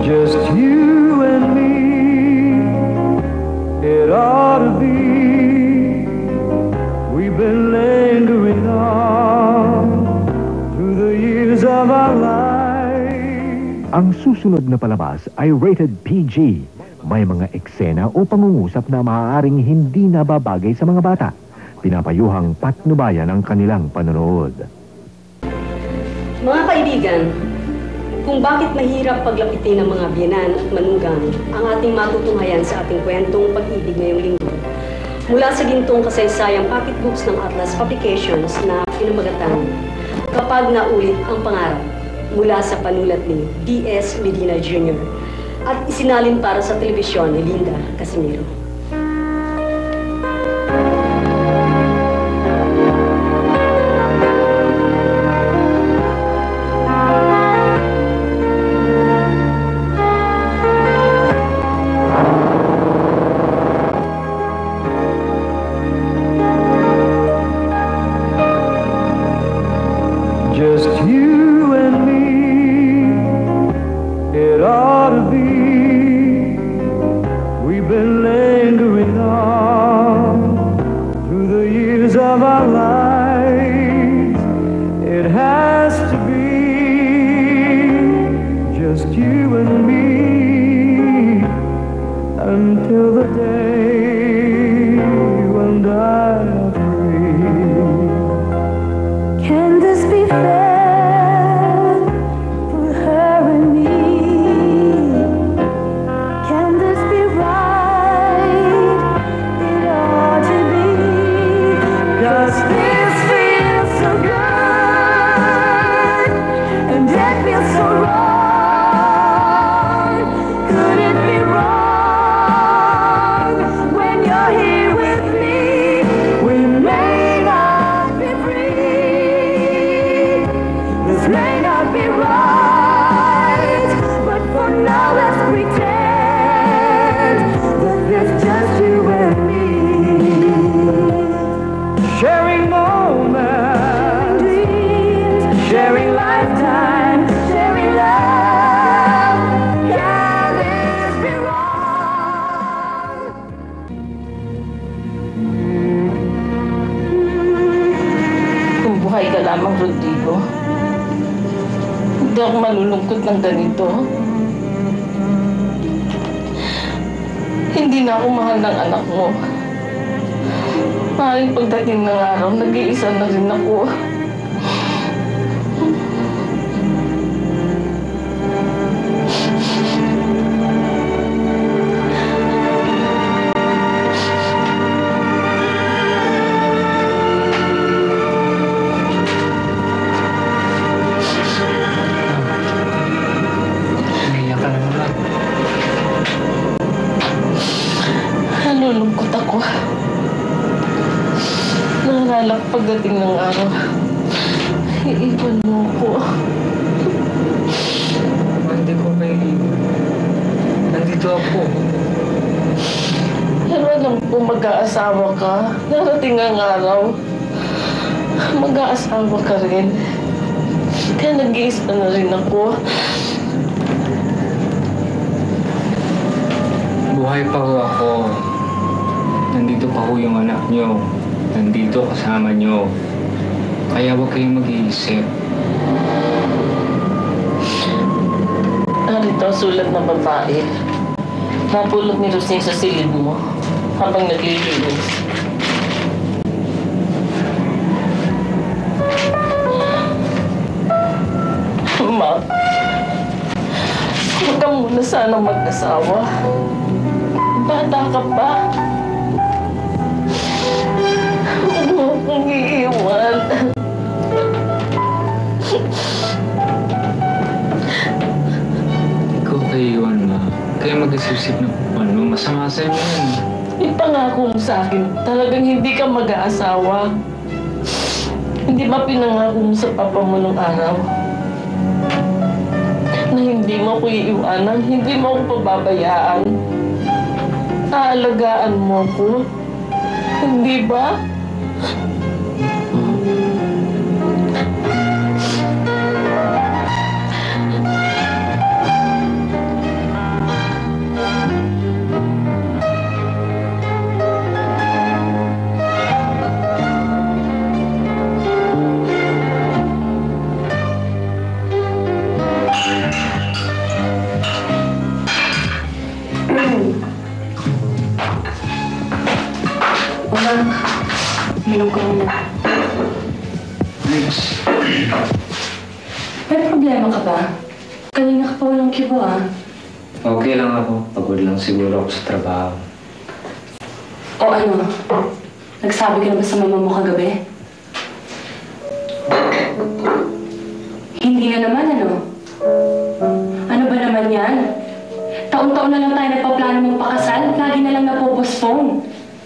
Just you and me, it ought to be. We've been lingering on through the years of our lives. Ang susunod na palabas ay rated PG. May mga eksena o pangungusap na maaaring hindi nababagay sa mga bata. Pinapayuhang patnubayan ang kanilang panonood. Mga kaibigan, kung bakit mahirap paglapitin ng mga biyenan at manugang ang ating matutunghayan sa ating kwentong pag-ibig ngayong linggo. Mula sa gintong kasaysayang pocketbooks ng Atlas Publications na pinamagatan, Kapag Naulit ang Pangarap, mula sa panulat ni D.S. Medina Jr. at isinalin para sa telebisyon ni Linda Casimiro. Just you and me, it ought to be. We've been lingering on through the years of our lives. It has to be just you and me until the day you and I are free. Can this be fair for her and me? Can this be right? It ought to be. 'Cause this feels so good, and it feels so wrong. Could it be wrong when you're here with me? We may not be free. This may not be right, but for now let's pretend that it's just you and me. Sharing moments, Dreams, sharing lifetime, sharing love. Can this be wrong? Kung buhay ka lamang, Rodrigo, hindi ako malulungkot ng ganito. Hindi na ako mahal ng anak mo. Maaaring pagdating ng araw, nag-iisa na rin ako. Naiyak ka na naman. Nalulungkot ako. Nangalak pagdating ng araw. Iiwan mo ako. Hindi ko kayo iwan. Nandito ako. Pero alam ko mag-aasawa ka. Narating ang araw. Mag-aasawa ka rin. Kaya nag-iisa na rin ako. Buhay pa ho ako. Nandito pa ho yung anak nyo. Nandito kasama nyo. Kaya huwag kayong mag-iisip. Narito ang sulat ng babae. Napulot ni Rosine sa silid mo habang naglilinis. Ma, huwag ka muna sana mag-asawa. Bata ka pa. Huwag mo akong iiwan. Ikaw kayo iwan, ma. Kaya mag-isip-isip na kung ano. Masama sa inyo yan. Ipangako mo sa akin, talagang hindi ka mag-aasawa. Hindi ba pinangako mo sa papa mo nung araw? Na hindi mo ako iiwanan, hindi mo ako pababayaan. Aalagaan mo ko. Hindi ba? ba? Kanina ka pa walang kibo, ah. Okay lang ako. Pagod lang siguro ako sa trabaho. O ano? Nagsabi ka na ba sa mama mo kagabi? Hindi na naman, ano? Ano ba naman yan? Taon-taon na lang tayo nagpaplano mong pakasal. Lagi na lang napopostpone.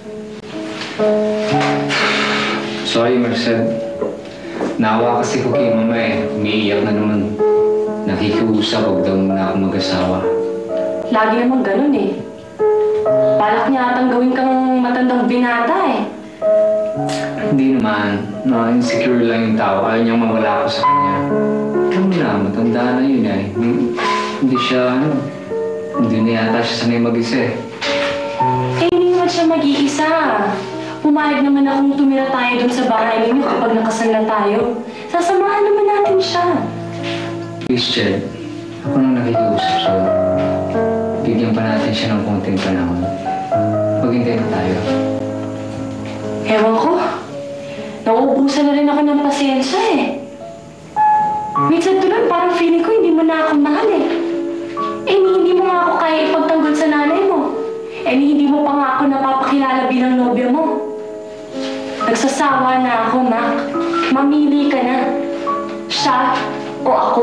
Sorry, Marcel. Naawa kasi ko kay mama eh. Umiiyak na naman. Nakikiusap, huwag daw muna ako mag-asawa. Lagi naman ganun eh. Balak niya atang gawin kang matandang binata eh. Hindi naman. Na-insecure lang yung tao. Ayaw niyang mawala ako sa kanya. Alam mo na, matanda na yun eh. Hindi siya, hindi na yata siya sanay mag-isa eh. Eh, hindi naman siya mag-iisa. Pumayag naman akong tumira tayo dun sa bahay ninyo kapag nakasal na tayo. Sasamahan naman natin siya. Please, Jed. Ako nang nakikiusap sa'yo. Bigyan pa natin siya ng konting panahon. Maghintay na tayo. Ewan ko. Nauubusan na rin ako ng pasensya eh. Minsan tuloy, parang feeling ko hindi mo na ako mahal eh. Eh, hindi mo nga ako kaya ipagtanggol sa nanay mo. Eh, hindi mo pa nga ako napapakilala bilang nobya mo. Nagsasawa na ako, Mac. Mamili ka na. Siya o ako.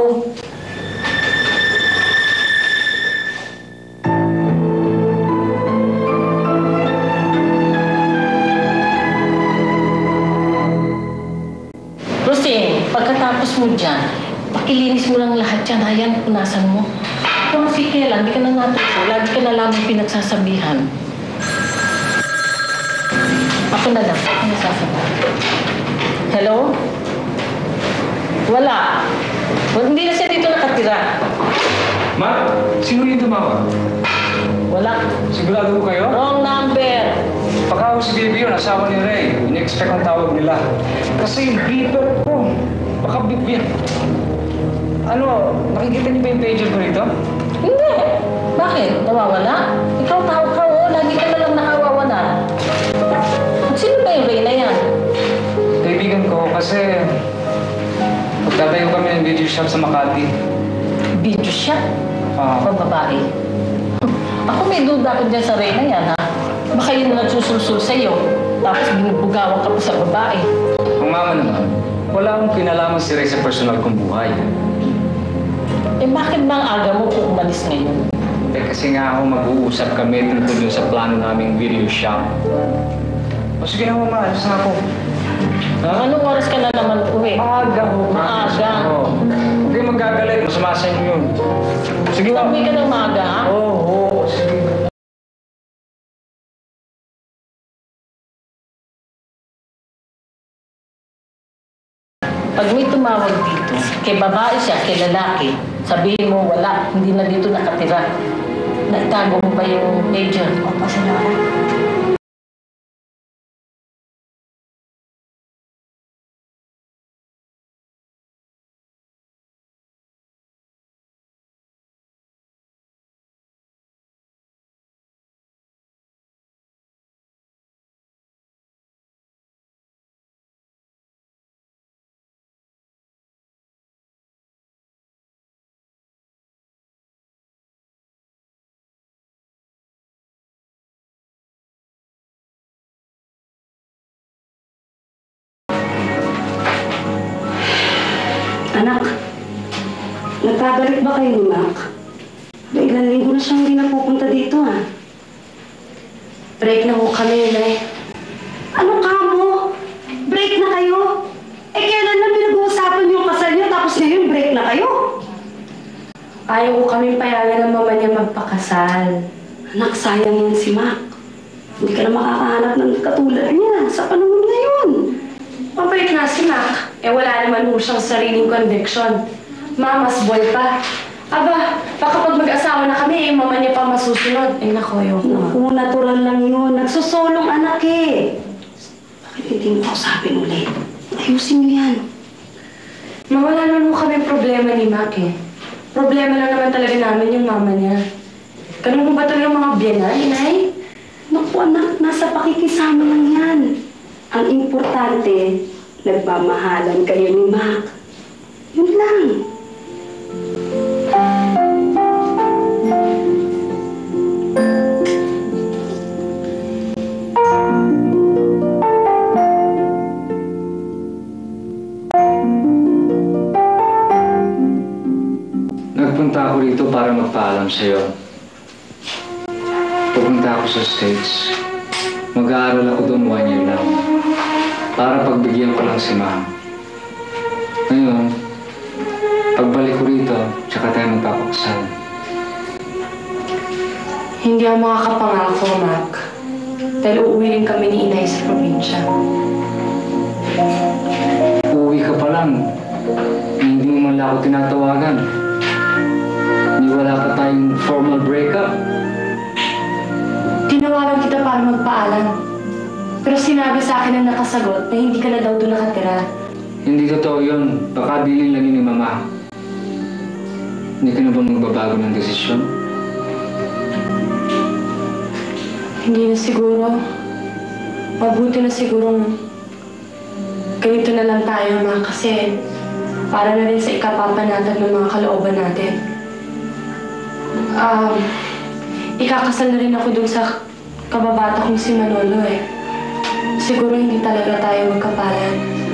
Rosing, pagkatapos mo dyan, pakilinis mo lang lahat yan. Hayan, punasan mo. Kung si Kela, hindi ka na natuto. Lagi ka na lamang pinagsasabihan. Ako na lang. Ako nasasabihan. Hello? Wala. Hindi na siya dito nakatira. Ma, sino yung tumawag? Wala. Sigurado ko kayo? Wrong number. Baka ako si Baby yun, asawa ni Ray. Ini-expect ang tawag nila. Kasi yung beeper ko. Baka bibir. Ano, nakikita niyo ba yung pager ko rito? Hindi. Bakit? Nawawala? Ikaw tawag ka, oh. Lagi ka na lang nakawawala. Sino ba yung Ray na yan? Kaibigan ko kasi magtatayo kami ng video shop sa Makati. Video shop? Ah. O babae? Ako may duda ko dyan sa Ray na yan, ha? Baka yun na nagsusulsul sa'yo. Tapos binubugawan ka pa sa babae. Ang mama naman, wala akong kinalaman si Ray sa personal kong buhay. Eh bakit ba ang aga mo kung umalis ngayon? Eh kasi nga ako mag-uusap kami tungkol dun sa plano naming video shop. O sige na mama, alis na ako. Ha? Anong oras ka na naman uwi? Aga ho. Maaga. Huwag kayong magagalit, masama sa inyo yun. Sige ma'am. Uwi ka ng maaga, ha? Oo, sige. Pag may tumawag dito, kay babae siya, kay lalaki, sabihin mo wala, hindi na dito nakatira. Naitago mo ba yung pager? O, pasalamat. Anak, nagkagalit ba kayo ni Mac? Ilang linggo na siyang hindi napupunta dito, ha? Break na ho kami, Nay. Ano ka mo? Break na kayo? Eh, kailan lang pinag-uusapan yung kasal niyo tapos ngayon break na kayo? Ayaw ko kami payagan ng mama niya magpakasal. Anak, sayang yan si Mac. Hindi ka na makakahanap ng katulad niya sa panahon ngayon. Mabait nga si Mac. Eh wala naman ho siyang sariling conviction. Mamas boy pa. Aba, baka pag mag-asawa na kami, eh mama niya pa masusunod. Eh nako, ayoko na. Naku, natural lang yun. Nagsusolong anak eh. Bakit hindi mo kausapin ulit? Ayusin niyo yan. Mawala naman ho kami problema ni Mac eh. Problema lang naman talaga namin yung mama niya. Ganun mo ba talaga mga biyanan, Inay? Naku anak, nasa pakikisama lang yan. Ang importante, nagmamahalan kayo ni Mac. Yun lang. magpaalam sa'yo. Pupunta ako sa States. Mag-aaral ako doon 1 year lang. Para pagbigyan ko lang si Ma'am. Ngayon, pagbalik ko rito, tsaka tayo magpapakasal. Hindi ako makakapangako, Mac. Dahil uuwi rin kami ni Inay sa probinsya. Uuwi ka pa lang. Hindi mo man lang ako tinatawagan. Hindi wala pa tayong formal breakup. Tinawagan kita para magpaalam. Pero sinabi sa akin ng nakasagot na hindi ka na daw doon nakatira. Hindi totoo yun. Baka bilin lang yun ni Mama. Hindi ka na ba magbabago ng desisyon? Hindi na siguro. Mabuti na sigurong ganito na lang tayo, Ma, kasi para na rin sa ikapapanatag ng mga kalooban natin. Ikakasal na rin ako dun sa kababata kong si Manolo eh. Siguro hindi talaga tayo magkapalan.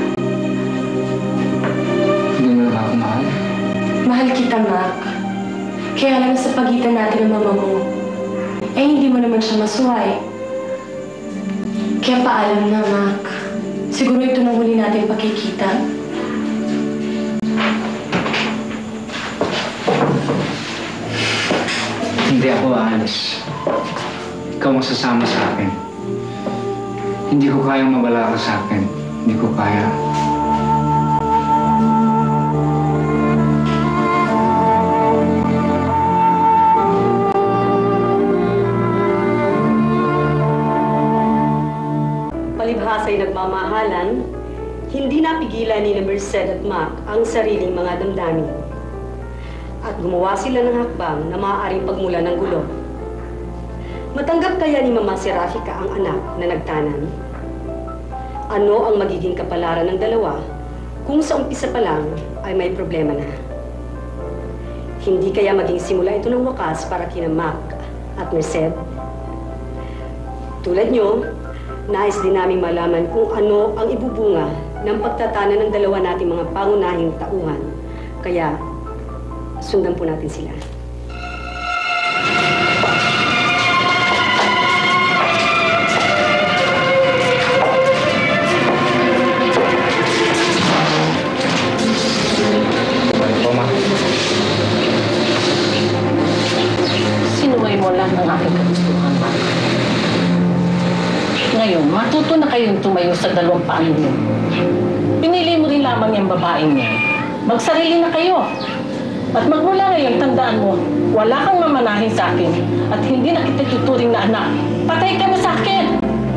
Hindi mo na ako mahal? Mahal kita, Mac. Kaya lang sa pagitan natin ng mama mo, eh hindi mo naman siya masuway. Kaya paalam na, Mac. Siguro ito na huli natin pakikita. Hindi ako aalis. Ikaw ang sasama sa akin. Hindi ko kayang mawala ka sa akin. Hindi ko kaya. Palibhasa'y nagmamahalan, hindi napigilan ni Merced at Mac ang sariling mga damdamin. At gumawa sila ng hakbang na maaaring pagmula ng gulo. Matanggap kaya ni Mama Serafika ang anak na nagtanan? Ano ang magiging kapalaran ng dalawa kung sa umpisa pa lang ay may problema na? Hindi kaya maging simula ito ng wakas para kina Mac at Merced? Tulad nyo, nais din namin malaman kung ano ang ibubunga ng pagtatanan ng dalawa nating mga pangunahing tauhan. Kaya, sundan po natin sila. Sinuway mo lang ng aking kagustuhan, Mac. Ngayon, matuto na kayong tumayo sa dalawang paa ninyo. Pinili mo rin lamang yung babaeng niya. Magsarili na kayo. At magmula ngayon, tandaan mo, wala kang mamanahin sa akin at hindi na kita tuturing na anak. Patay ka na sa akin!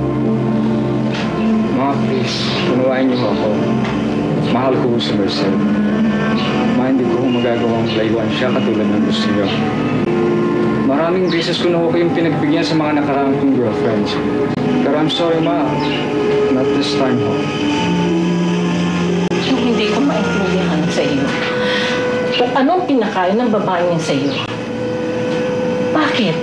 Ma, please, unawain niyo ako. Mahal ko si Merced. Ma, hindi ko magagawang layuan siya katulad ng gusto niyo. Maraming beses ko na ako kayong pinagbigyan sa mga nakaraang kong girlfriends. Pero I'm sorry, Ma. Not this time, ho. Yung hindi ko maintindihan sa iyo. Kung anong pinakain ng babae niya sa iyo. Bakit?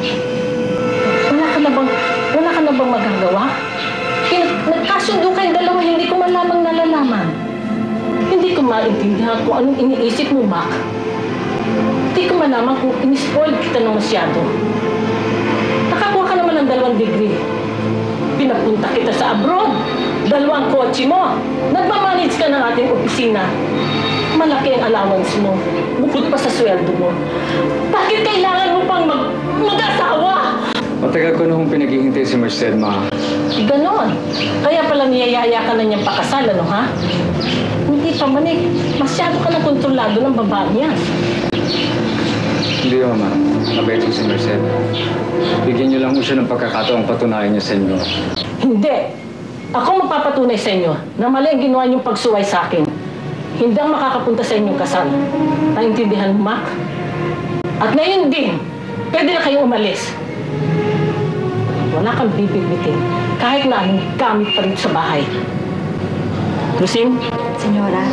Wala ka na bang magagawa? Nagkasundo kayong dalawa, hindi ko man lamang nalalaman. Hindi ko maintindihan kung anong iniisip mo, Mac. Hindi ko malaman kung inispoil kita ng masyado. Nakakuha ka naman ng 2 degree. Pinapunta kita sa abroad. 2 kotse mo. Nagmamanage ka ng ating opisina. Malaki ang allowance mo. Bukod pa sa sweldo mo. Bakit kailangan mo pang mag-asawa? Matagal ko na kung pinaghihintay si Merced, Ma. Ganon. Kaya pala niyayaya ka na niyang pakasal, ano ha? Hindi pa man eh. Masyado ka na kontrolado ng babae niya. Hindi naman, Ma. Mabait ko si Merced. Bigyan niyo lang mo siya ng pagkakataong patunayan niya sa inyo. Hindi. Ako magpapatunay sa inyo na mali ang ginawa niyong pagsuway sa akin. Hindi ang makakapunta sa inyong kasal. Naintindihan mo, Mac? At ngayon din, pwede na kayong umalis. Wala kang bibigbitin kahit na anong gamit pa rin sa bahay. Lucing? Senyora.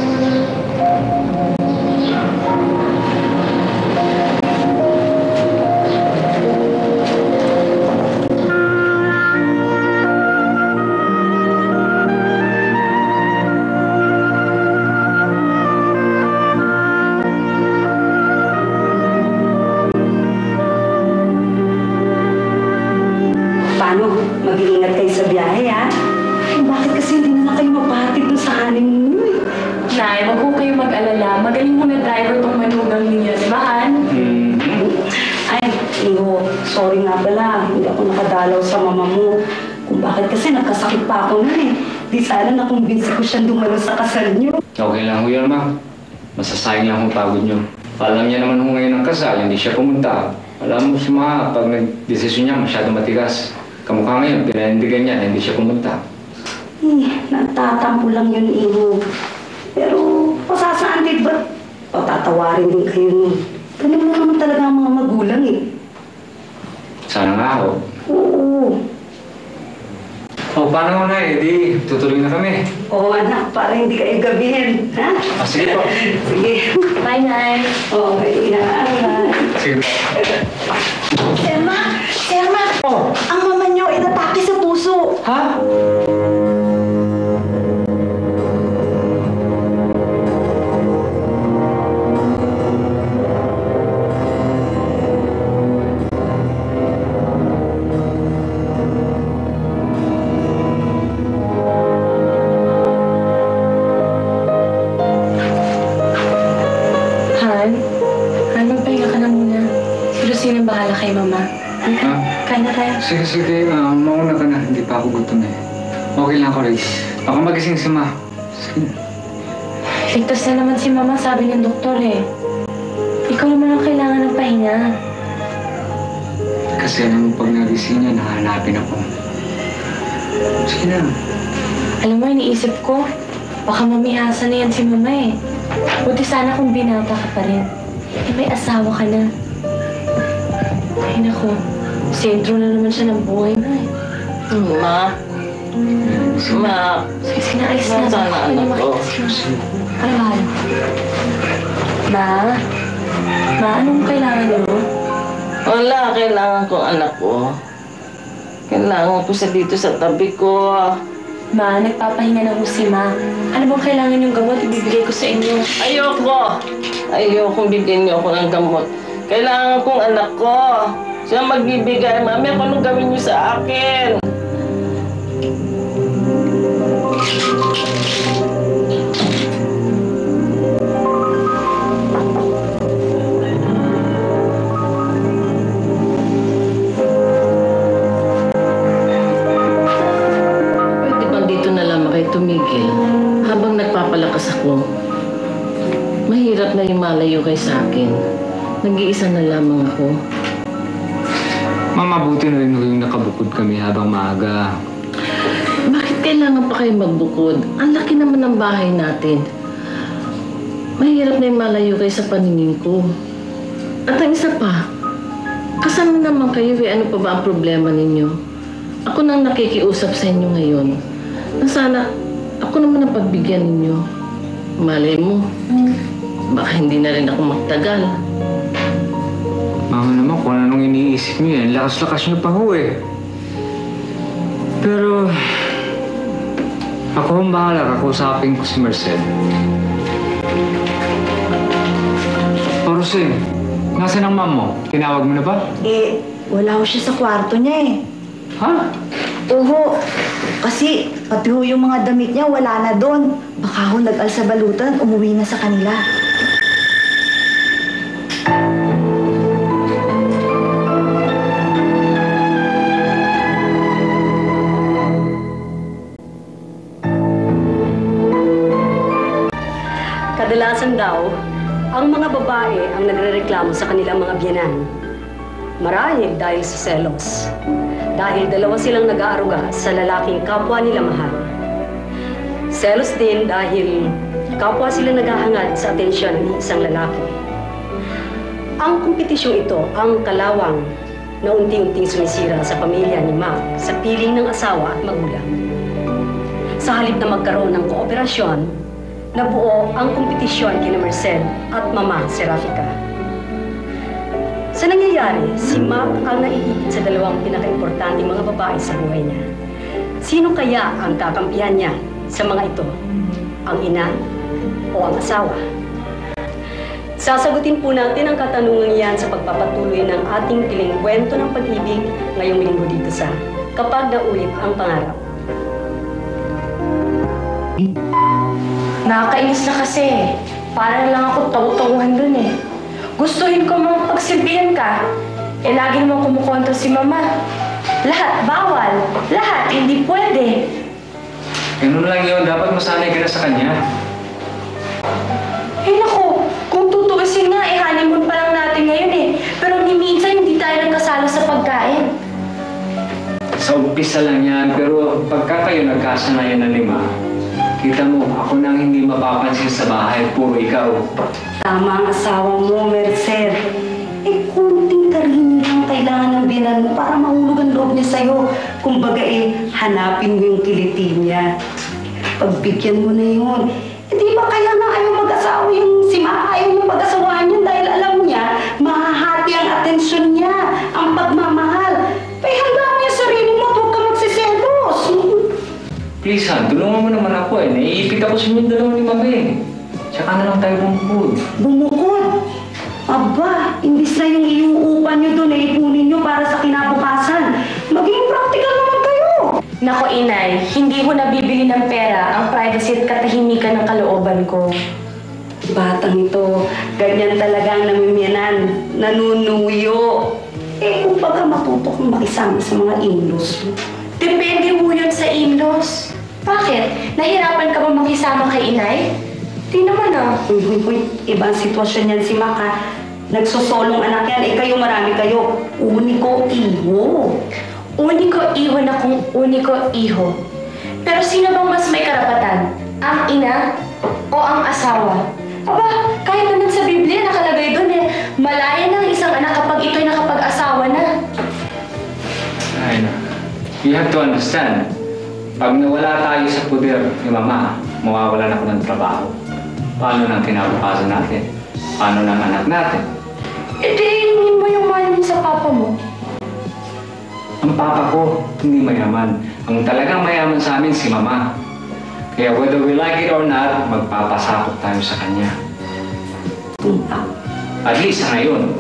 paano? Mag-iingat kayo sa biyahe, ha? Bakit kasi hindi na kayo mapahatid doon sa honeymoon niyo, eh? Nay, wag ko kayo mag-alala. Magaling mo na driver tong manugang ninyo, di ba, Han? Ay, Iho, sorry nga pala. Hindi ako nakadalaw sa mama mo. Kung bakit kasi nagkasakit pa ako nun, eh. Di sana nakumbinsi ko siyang dumalo sa kasal niyo. Okay lang ho yun, ma'am. Masasayang lang ho pagod niyo. Alam niya naman ho ngayon ng kasal, hindi siya pumunta. Alam mo si Ma, pag nag-desisyon niya masyado matigas. Kamukha ngayon, pinanindigan niya, hindi siya pumunta. Nagtatampo lang yun, Iho. Pero, pasasaan din ba? Patatawarin din kayo nun. Ganun na naman talaga ang mga magulang, eh. Sana nga ho. Oo. O, paano ho na eh? Di, tutuloy na kami. Oo, anak, para hindi kayo gabihin, ha? Sige po. Sige. Bye, Nay. Oo, inaaral. Sige po. Selma! Selma! Ang mama niyo inatake sa puso. Ha? Han, magpahinga ka na muna. Si Lucine ang bahala kay Mama. Ha? Kain na tayo. Sige. Mauna ka na. Hindi pa ako gutom eh. Okay lang ako, Riz. Baka magising si Ma. Sige. Ligtas na naman si Mama, sabi ng doktor eh. Ikaw naman ang kailangan ng pahinga. Kasi alam mo, pag nagising niya, nahanapin ako. Sige na. Alam mo, iniisip ko, baka mamihasa na yan si Mama eh. Buti sana kung binata ka pa rin. Eh, may asawa ka na. Ay, naku. Sentro na naman siya ng buhay mo eh. Ma. Ma. Sige na, alis na. Nasaan na anak ko? Ano ba? Ma, anong kailangan niyo? Wala, kailangan ko anak ko. Kailangan ko siya dito sa tabi ko. Ma, nagpapahinga na ho si Ma. Ano bang kailangan yung gamot? Ibibigay ko sa inyo. Ayoko! Ayokong bigyan niyo ako ng gamot. Kailangan kong anak ko. Siya magbibigay. Mami, ako anong gawin niyo sa akin? Pwede bang dito na lamang kayo tumigil? Habang nagpapalakas ako, mahirap na yung malayo kayo sa akin. Nag-iisa na lamang ako. Mabuti na rin yung nakabukod kami habang maaga. Bakit kailangan pa kayo magbukod? Ang laki naman ng bahay natin. Mahirap na yung malayo kayo sa paningin ko. At ang isa pa, kasama naman kayo eh. Ano pa ba ang problema ninyo? Ako nang nakikiusap sa inyo ngayon. Na sana ako naman ang pagbigyan ninyo. Malay mo, baka hindi na rin ako magtagal. Mama naman, kung anong iniisip niyo yan, lakas-lakas niyo pa ho eh. Pero, ako ang bahala, kakusapin ko si Marcel. Rosin, nasaan ang mom mo? Tinawag mo na ba? Eh, wala ho siya sa kwarto niya eh. Ha? Oo, kasi pati ho yung mga damit niya wala na doon. Baka ho nag-alsa balutan, umuwi na sa kanila. Kadalasan daw, ang mga babae ang nagrereklamo sa kanilang mga biyenan. Marahil dahil sa selos. Dahil dalawa silang nag-aaruga sa lalaking kapwa nila mahal. Selos din dahil kapwa sila naghahangad sa atensyon ng isang lalaki. Ang kompetisyong ito ang kalawang na unti-unting sumisira sa pamilya ni Mac sa piling ng asawa at magulang. Sa halip na magkaroon ng kooperasyon, nabuo ang kompetisyon kina Marcel at Mama Serafica. Sa nangyayari, si Mac ang naiipit sa dalawang pinaka-importanting mga babae sa buhay niya. Sino kaya ang kakampihan niya sa mga ito? Ang ina o ang asawa? Sasagutin po natin ang katanungan yan sa pagpapatuloy ng ating piling kwento ng pag-ibig ngayong linggo dito sa kapag naulit ang pangarap. Nakakainis na kasi. Parang lang ako taw-tawuhan dun eh. Gustuhin ko mang pagsilbihan ka. Eh, lagi naman kumukontra si Mama. Lahat bawal. Lahat hindi pwede. Ganun lang yun. Dapat masanay ka na sa kanya. Eh, naku. Kung tutuusin nga, honeymoon pa lang natin ngayon eh. Pero ni minsan hindi tayo nagkasala sa pagkain. Sa umpisa lang yan. Pero pagka kayo nagkasanayan ng 5, kita mo, ako nang hindi mapapansin sa bahay. Puro ikaw. Tama ang asawa mo, Merced. Eh, kunting karhin lang kailangan ng binan mo para mahulog ang loob niya sa'yo. Kumbaga hanapin mo yung kiliti niya. Pagbigyan mo na yun. Eh, di ba kaya nga ayaw mag-asawa yung si Ma? Ayaw yung mag-asawaan niya dahil alam niya, mahahati ang atensyon niya, ang pagmamahal. Eh, handa mo yung sarili mo at huwag ka magsiselos. Please, Han, tulungan mo naman ako eh. Naiipit ako sa inyong dalawa ni Mama eh. Tsaka na lang tayo bumukod. Bumukod? Aba, imbis na yung iuupan nyo doon ay ipunin nyo para sa kinabukasan. Maging practical naman kayo. Nako, Inay, hindi ko nabibili ng pera ang privacy at katahimikan ng kalooban ko. Batang ito, ganyan talaga ang namimiyanan. Nanunuyo. Eh, kung baga matuto kang makisama sa mga in-laws mo. Depende mo yun sa in-laws. Bakit? Nahirapan ka ba makisama kay Inay? Di naman ah. Uy, ibang sitwasyon yan si Maka. Nagsosolong anak yan, eh kayo marami kayo. Uniko iho. Uniko iho na kung uniko iho. Pero sino bang mas may karapatan? Ang ina o ang asawa? Aba, kahit naman sa Biblia nakalagay doon eh, malaya ng isang anak kapag ito'y nakapag-asawa na. Ay na. You have to understand, pag nawala tayo sa puder ni Mama, mawawalan ako ng trabaho. Paano ng kinabukasan natin? Paano ng anak natin? E di, hingin mo yung money sa papa mo. Ang papa ko, hindi mayaman. Ang talagang mayaman sa amin, si Mama. Kaya whether we like it or not, magpapasakot tayo sa kanya. At least sa ngayon.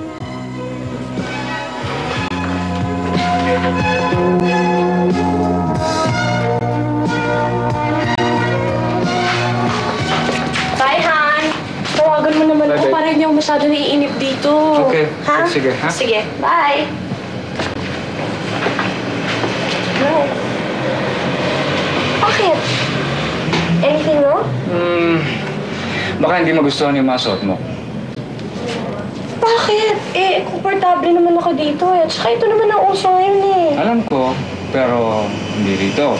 Bye, Han! Tawagan mo naman ako para hindi ako masyado naiinip dito. Okay. Ha? Sige, ha? Sige. Bye! Bye. Bakit? Anything wrong? Baka hindi magustuhan yung mga suot mo. Bakit? Eh, komportable naman ako dito eh. At saka ito naman ang uso ngayon eh. Alam ko, pero hindi dito.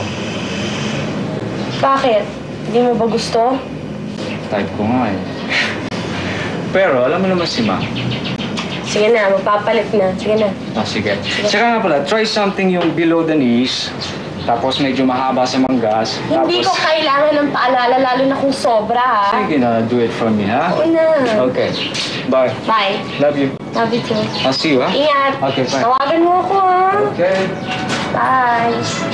Bakit? Hindi mo ba gusto? Type ko nga eh. Pero alam mo naman si Ma. Sige na, magpapalit na. Sige na. Sige. Tsaka nga pala, try something yung below the knees. Tapos medyo mahaba sa manggas. Hindi ko Tapos... kailangan ng paalala, lalo na kung sobra ha. Sige na, do it for me, ha? Oo na. Okay. Bye. Bye. Love you. Love you too. I'll see you, ha? Ingat. Okay, bye. Tawagan mo ako ha. Okay. Bye.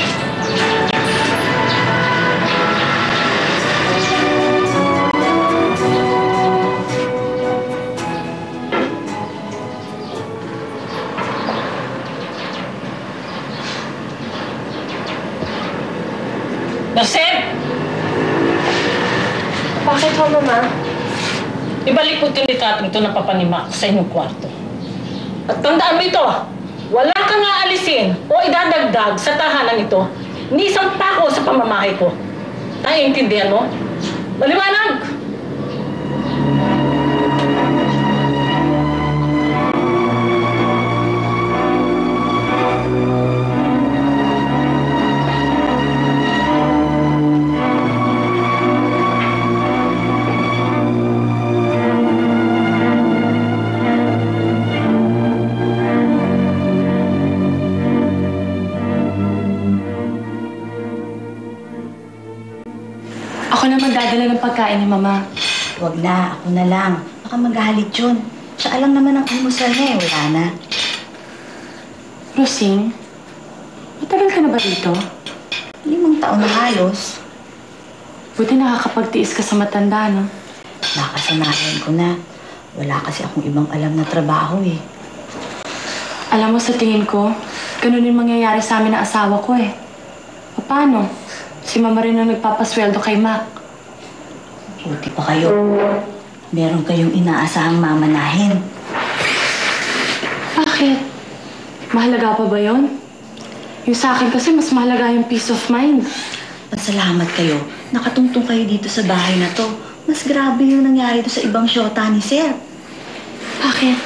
Merced! Bakit ho, Mama? Ibalik mo itong litratong ito na papanimak sa inyong kwarto. At tandaan mo ito, wala kang aalisin o idadagdag sa tahanan ito ni isang pako sa pamamahay ko. Naiintindihan mo? Maliwanag! Ako na magdadala ng pagkain ni Mama. Huwag na, ako na lang. Baka maghahalit yun. Siya alam naman ang almusal niya eh, wala na. Rosing, matagal ka na ba dito? 5 taon na halos. Buti nakakapagtiis ka sa matanda, no? Nakasanayan ko na. Wala kasi akong ibang alam na trabaho eh. Alam mo, sa tingin ko, ganun yung mangyayari sa amin ng asawa ko eh. Paano? Si Mama rin ang nagpapasweldo kay Mac. Buti pa kayo. Meron kayong inaasahang mamanahin. Bakit? Mahalaga pa ba yun? Yung sa akin kasi mas mahalaga yung peace of mind. Pasalamat kayo. Nakatungtong kayo dito sa bahay na to. Mas grabe yung nangyari to sa ibang syota ni Sir. Bakit?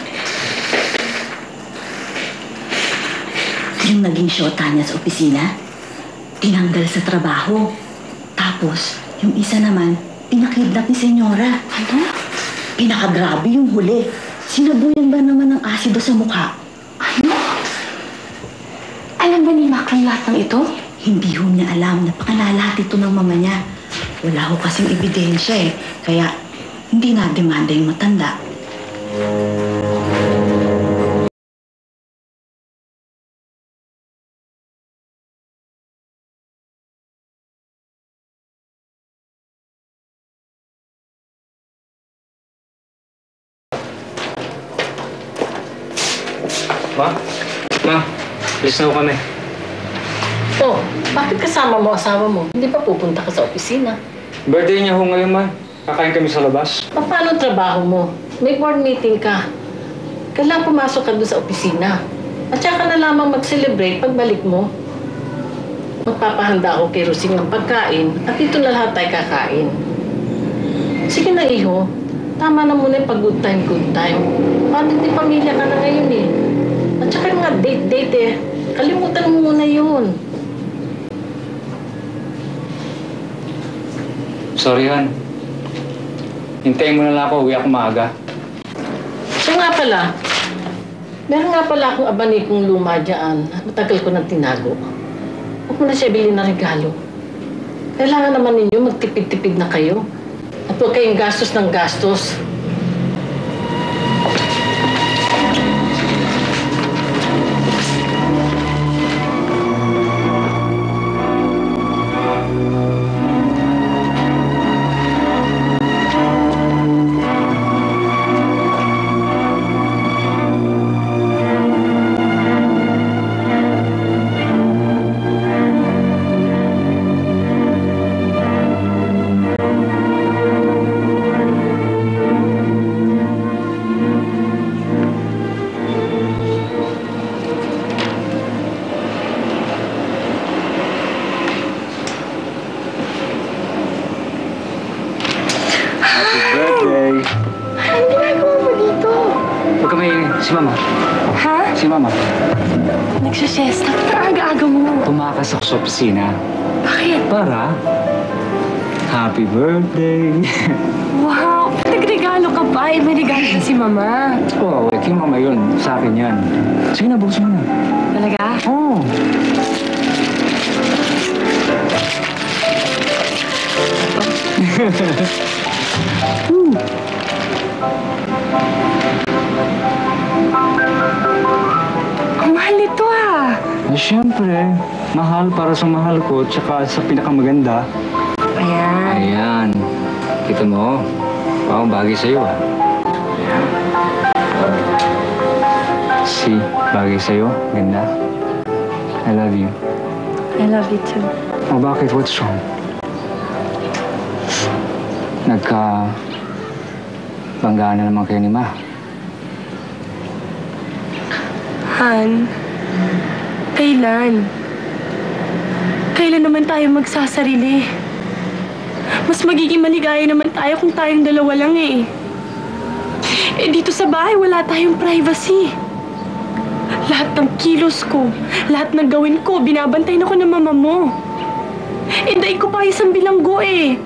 Yung naging syota niya sa opisina, tinanggal sa trabaho. Tapos, yung isa naman, pinakidnap ni Senyora. Ano? Pinakagrabe yung huli. Sinabuyan ba naman ng asido sa mukha? Ano? Alam ba ni Mac ang lahat ng ito? Hindi ho niya alam. Napakalalat ito ng mama niya. Wala ho kasing ebidensya eh. Kaya, hindi na demanda yung matanda. Ma? Ma, alis na ho kami. Oh, bakit kasama mo asawa mo? Hindi pa pupunta ka sa opisina? Birthday niya ho ngayon, ma. Kakain kami sa labas. Paano trabaho mo? May board meeting ka. Kailangan pumasok ka doon sa opisina. At saka na lamang mag-celebrate pagbalik mo. Magpapahanda ako kay Rosing ng pagkain at dito na lahat tayo kakain. Sige na, iho. Tama na muna yung pag-good time, good time. Paano di pamilya ka na ngayon eh? At saka nga date eh. Kalimutan mo muna yun. Sorry, Han. Hintayin mo na lang ako. Uwi ako maaga. So nga pala, meron nga pala akong abanikong luma dyan. Matagal ko nang tinago. Huwag mo na siya bilhin na regalo. Kailangan naman ninyo magtipid-tipid na kayo. At huwag kayong gastos ng gastos. Si Mama. Ha? Si Mama. Nagsasiesta? Pero aga-aga mo. Tumakas ako sa opisina. Bakit? Para? Happy birthday! Wow! Nagregalo ka pa. Eh, may regalo na si Mama. Oh, kay Mama yun. Sa akin yan. Sige na, buksan mo na. Talaga? Oo. Ang mahal nito ah. Siyempre, mahal para sa mahal ko, tsaka sa pinakamaganda. Ayan. Ayan. Kita mo, parang bagay sa'yo ah. Ayan. See, bagay sa'yo. Ganda. I love you. I love you too. Oh, bakit? What's wrong? Banggaan na naman kayo ni Ma. Han, kailan? Kailan naman tayo magsasarili? Mas magiging maligaya naman tayo kung tayong dalawa lang eh. Eh dito sa bahay wala tayong privacy. Lahat ng kilos ko, lahat ng gawin ko, binabantayan ako ng mama mo. Eh dahil ko pa isang bilanggo eh.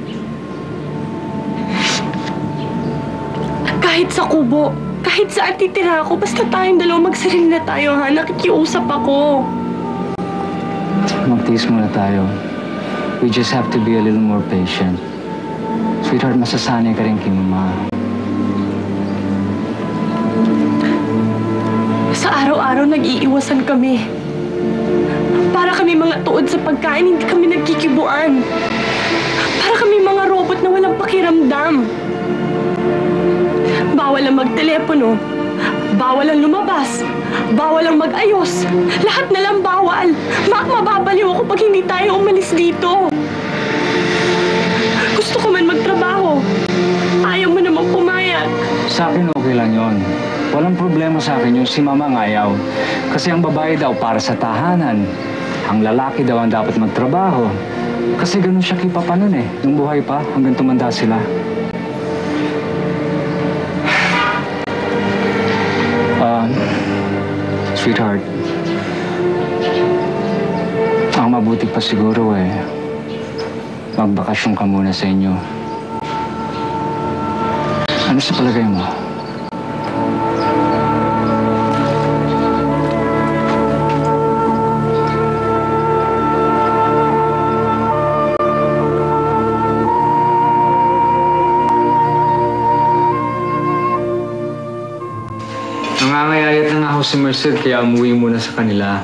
Kahit sa kubo, kahit saan titira ako, basta tayong dalawa magsarili na tayo, ha? Nakikiusap ako. Magtiis muna tayo. We just have to be a little more patient. Sweetheart, masasanay ka rin kay Mama. Sa araw-araw nag-iiwasan kami. Para kami mga tuod sa pagkain, hindi kami nagkikibuan. Para kami mga robot na walang pakiramdam. Bawal ang magtelepono. Bawal ang lumabas. Bawal ang mag-ayos. Lahat na lang bawal. Mac, mababaliw ako pag hindi tayo umalis dito. Gusto ko man magtrabaho. Ayaw mo namang pumayag. Sa akin okay lang yon. Walang problema sa akin yung si Mama ang ayaw. Kasi ang babae daw para sa tahanan. Ang lalaki daw ang dapat magtrabaho. Kasi ganun siya kay Papa nun eh. Nung buhay pa, hanggang tumanda sila. Sweetheart, ang mabuti pa siguro eh, magbakasyon ka muna sa inyo. Ano sa palagay mo? Nangangayayat na nga ako si Merced, kaya umuwi muna sa kanila.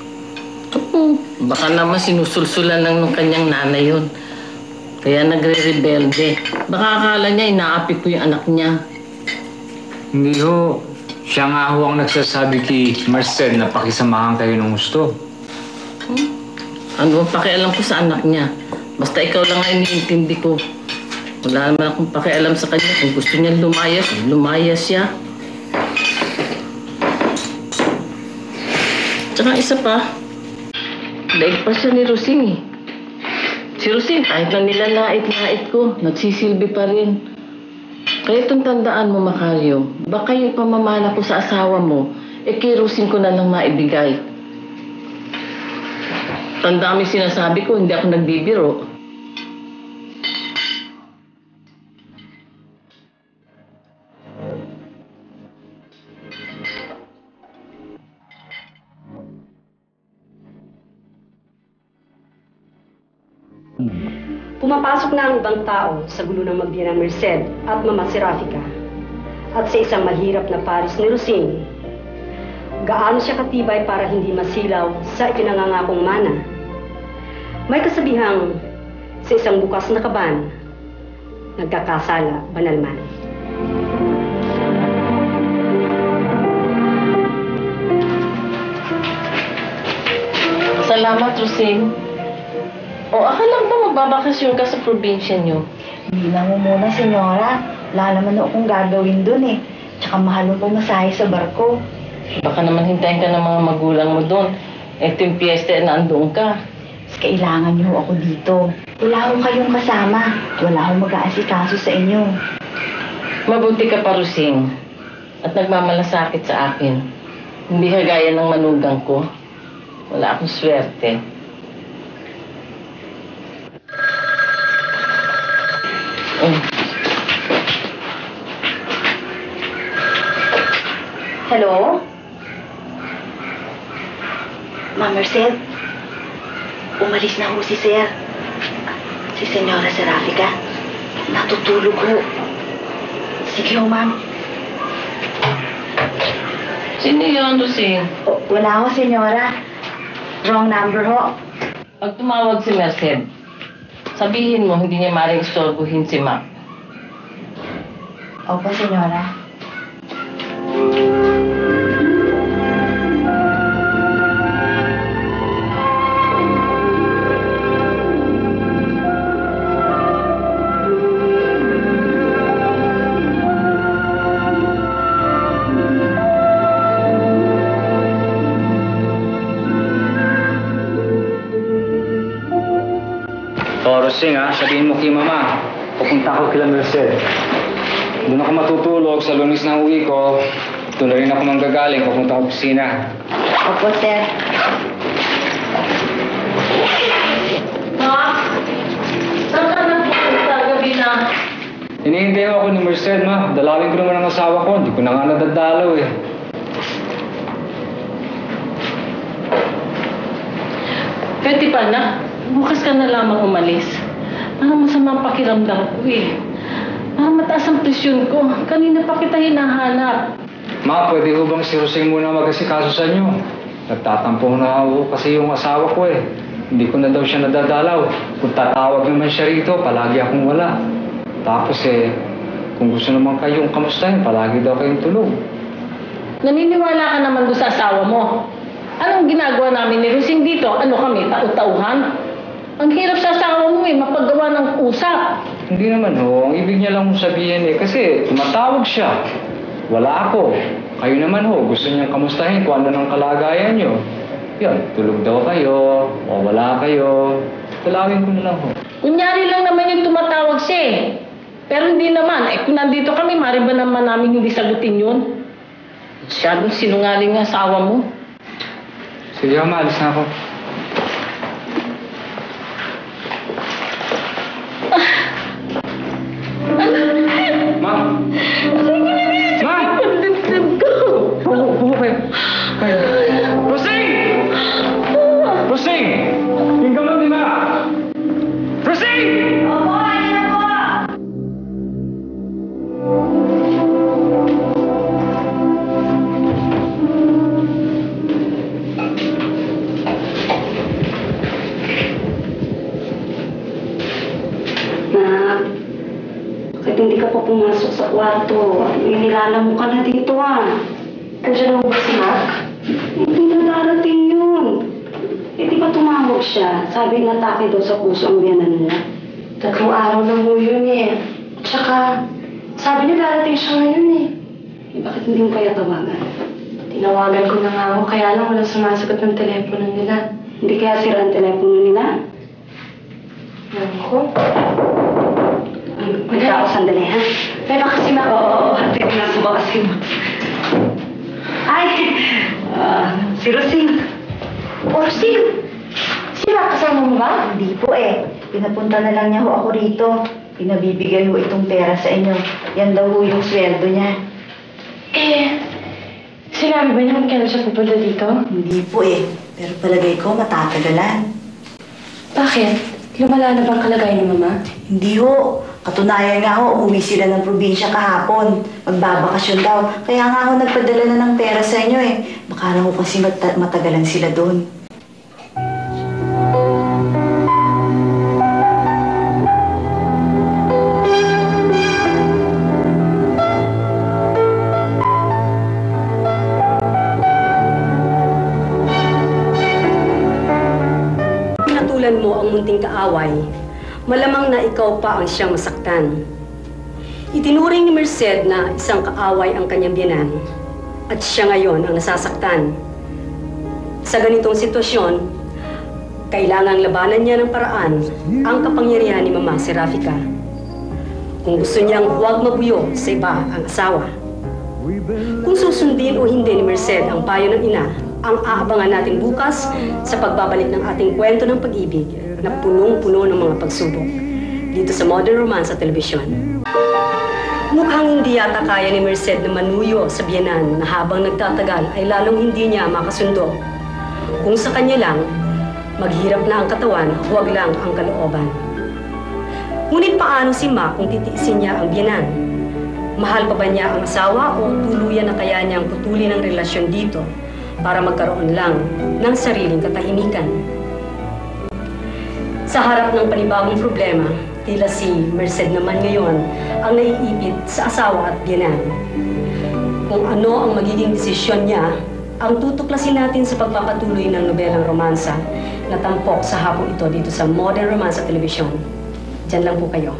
Baka naman sinusulsulan lang ng kanyang nanay yun. Kaya nagre-rebelde. Baka akala niya inaapi ko yung anak niya. Hindi ho. Siya nga ho ang nagsasabi kay Merced na pakisamahan kayo ng gusto. Ano bang pakialam ko sa anak niya? Basta ikaw lang ang iniintindi ko. Wala naman akong pakialam sa kanya. Kung gusto niya lumayas siya. Tsaka isa pa, daig pa siya ni Rosing eh. Si Rosing, kahit na nilalait-lait ko, nagsisilbi pa rin. Kaya itong tandaan mo, Macario, baka yung pamamana ko sa asawa mo, kay Rosing ko na lang maibigay. Tanda mo yung sinasabi ko, hindi ako nagbibiro. Pumapasok na ang ibang tao sa gulo ng magbiyan ng Merced at Mama Serafica at sa isang mahirap na paris ni Rosing. Gaano siya katibay para hindi masilaw sa ipinangangakong mana. May kasabihang sa isang bukas na kaban, nagkakasala banal man. Salamat, Rosing. O, akala ba magbabakasyon ka sa probinsya niyo? Hindi na mo muna, senyora. Wala naman akong gagawin dun eh. Tsaka mahal mo pumasahe sa barko. Baka naman hintayin ka ng mga magulang mo doon. Ito yung piyesta na andoon ka. Mas kailangan niyo ako dito. Wala akong kayong kasama. Wala akong mag-aasikaso sa inyo. Mabuti ka pa, Rosing. At nagmamalasakit sa akin. Hindi kagaya ng manugang ko. Wala akong swerte. Hello? Ma'am Merced? Umalis na ho si Sir. Si Senyora Serafica. Natutulog ho. Sige ho, ma'am. Sino yun, Rosing? Wala ho, Senyora. Wrong number ho. Pag tumawag si Merced, sabihin mo hindi niya maaaring istorbohin si Mac. Opo, Senyora. Rosing ha, sabihin mo kay Mama, pupunta ako kila Merced. Doon ako matutulog, sa Lunes na uwi ko. Doon na rin ako manggagaling, pupunta ako kusina. Opo, Sir. Ma? Saan ka nagpunta gabi na? Hinihintay ako ni Merced, ma. Dalawin ko naman ang asawa ko. Hindi ko na nga nadadalaw eh. Pwede pa na. Bukas ka na lamang umalis. Parang masama ang pakiramdam ko eh. Parang mataas ang presyon ko. Kanina pa kita hinahanap. Ma, pwede ho bang si Rosing muna mag-asikaso sa inyo? Nagtatampo na ako kasi yung asawa ko eh. Hindi ko na daw siya nadadalaw. Kung tatawag naman siya rito, palagi akong wala. Tapos eh, kung gusto naman kayong kamustahin, palagi daw kayong tulog. Naniniwala ka naman doon sa asawa mo. Anong ginagawa namin ni Rosing dito? Ano kami, tau-tauhan? Ang hirap sa asawa mo mapaggawa ng usap. Hindi naman ho. Ang ibig niya lang sabihin kasi tumatawag siya. Wala ako. Kayo naman ho. Gusto niyang kamustahin kung ano ng kalagayan niyo. Yan, tulog daw kayo. O wala kayo. Talawin ko na lang ho. Kunyari lang naman yung tumatawag siya eh. Pero hindi naman. Kung nandito kami, mari ba naman namin hindi sagutin yun? Masyadong sinungaling ang asawa mo. Sige, maalis na ako. Ma! Ma! Puho kayo. Rosing! Rosing! Yung gamot ni Ma! Rosing! Opo, ayun na po! Bakit hindi ka pa pumasok sa kwarto? Nilalamok ka na dito Nandiyan na ba si Mac? Hindi na darating yun. Di ba tumawag siya? Sabi natake daw sa puso ang biyanan niya. 3 araw na mo yun eh. Tsaka, sabi niya darating siya ngayon eh. Bakit hindi mo kaya tawagan? Tinawagan ko na nga ako, kaya lang walang sumasagot ng telepono nila. Hindi kaya sira ang telepono nila? Ewan ko. Magkao sandali, ha? May baka si Mac. Oo, hatid na sa baka si Mac. Ay! Si Rosing. Rosing! Si Mac, kasama mo ba? Hindi po eh. Pinapunta na lang niya ho ako rito. Pinabibigay ho itong pera sa inyo. Yan daw ho yung sweldo niya. Sinabi ba niya kung kailan siya pupunta dito? Hindi po eh. Pero palagay ko matatagalan. Bakit? Lumala na bang kalagayan ni Mama? Hindi ho. Katunayan nga ho, umuwi sila ng probinsya kahapon. Magbabakasyon daw. Kaya nga ho, nagpadala na ng pera sa inyo eh. Baka na ho kasi matagalan sila doon. Pinatulan mo ang munting kaaway, malamang na ikaw pa ang siyang masaktan. Itinuring ni Merced na isang kaaway ang kanyang biyanan at siya ngayon ang nasasaktan. Sa ganitong sitwasyon, kailangang labanan niya ng paraan ang kapangyarihan ni Mama Serafica. Kung gusto niyang huwag mabuyo sa iba ang asawa. Kung susundin o hindi ni Merced ang payo ng ina, ang aabangan natin bukas sa pagbabalik ng ating kwento ng pag-ibig na punong-puno ng mga pagsubok dito sa Modern Romance sa telebisyon. Mukhang hindi yata kaya ni Merced na manuyo sa biyanan na habang nagtatagal ay lalong hindi niya makasundo. Kung sa kanya lang, maghirap na ang katawan, huwag lang ang kalooban. Ngunit paano si Ma kung titiisin niya ang biyanan? Mahal pa ba niya ang asawa o tuluyan na kaya niyang putulin ang relasyon dito para magkaroon lang ng sariling katahimikan? Sa harap ng panibagong problema, tila si Merced naman ngayon ang naiipit sa asawa at biyanan. Kung ano ang magiging desisyon niya, ang tutuklasin natin sa pagpapatuloy ng nobelang romansa na tampok sa hapong ito dito sa Modern Romance sa telebisyon. Diyan lang po kayo.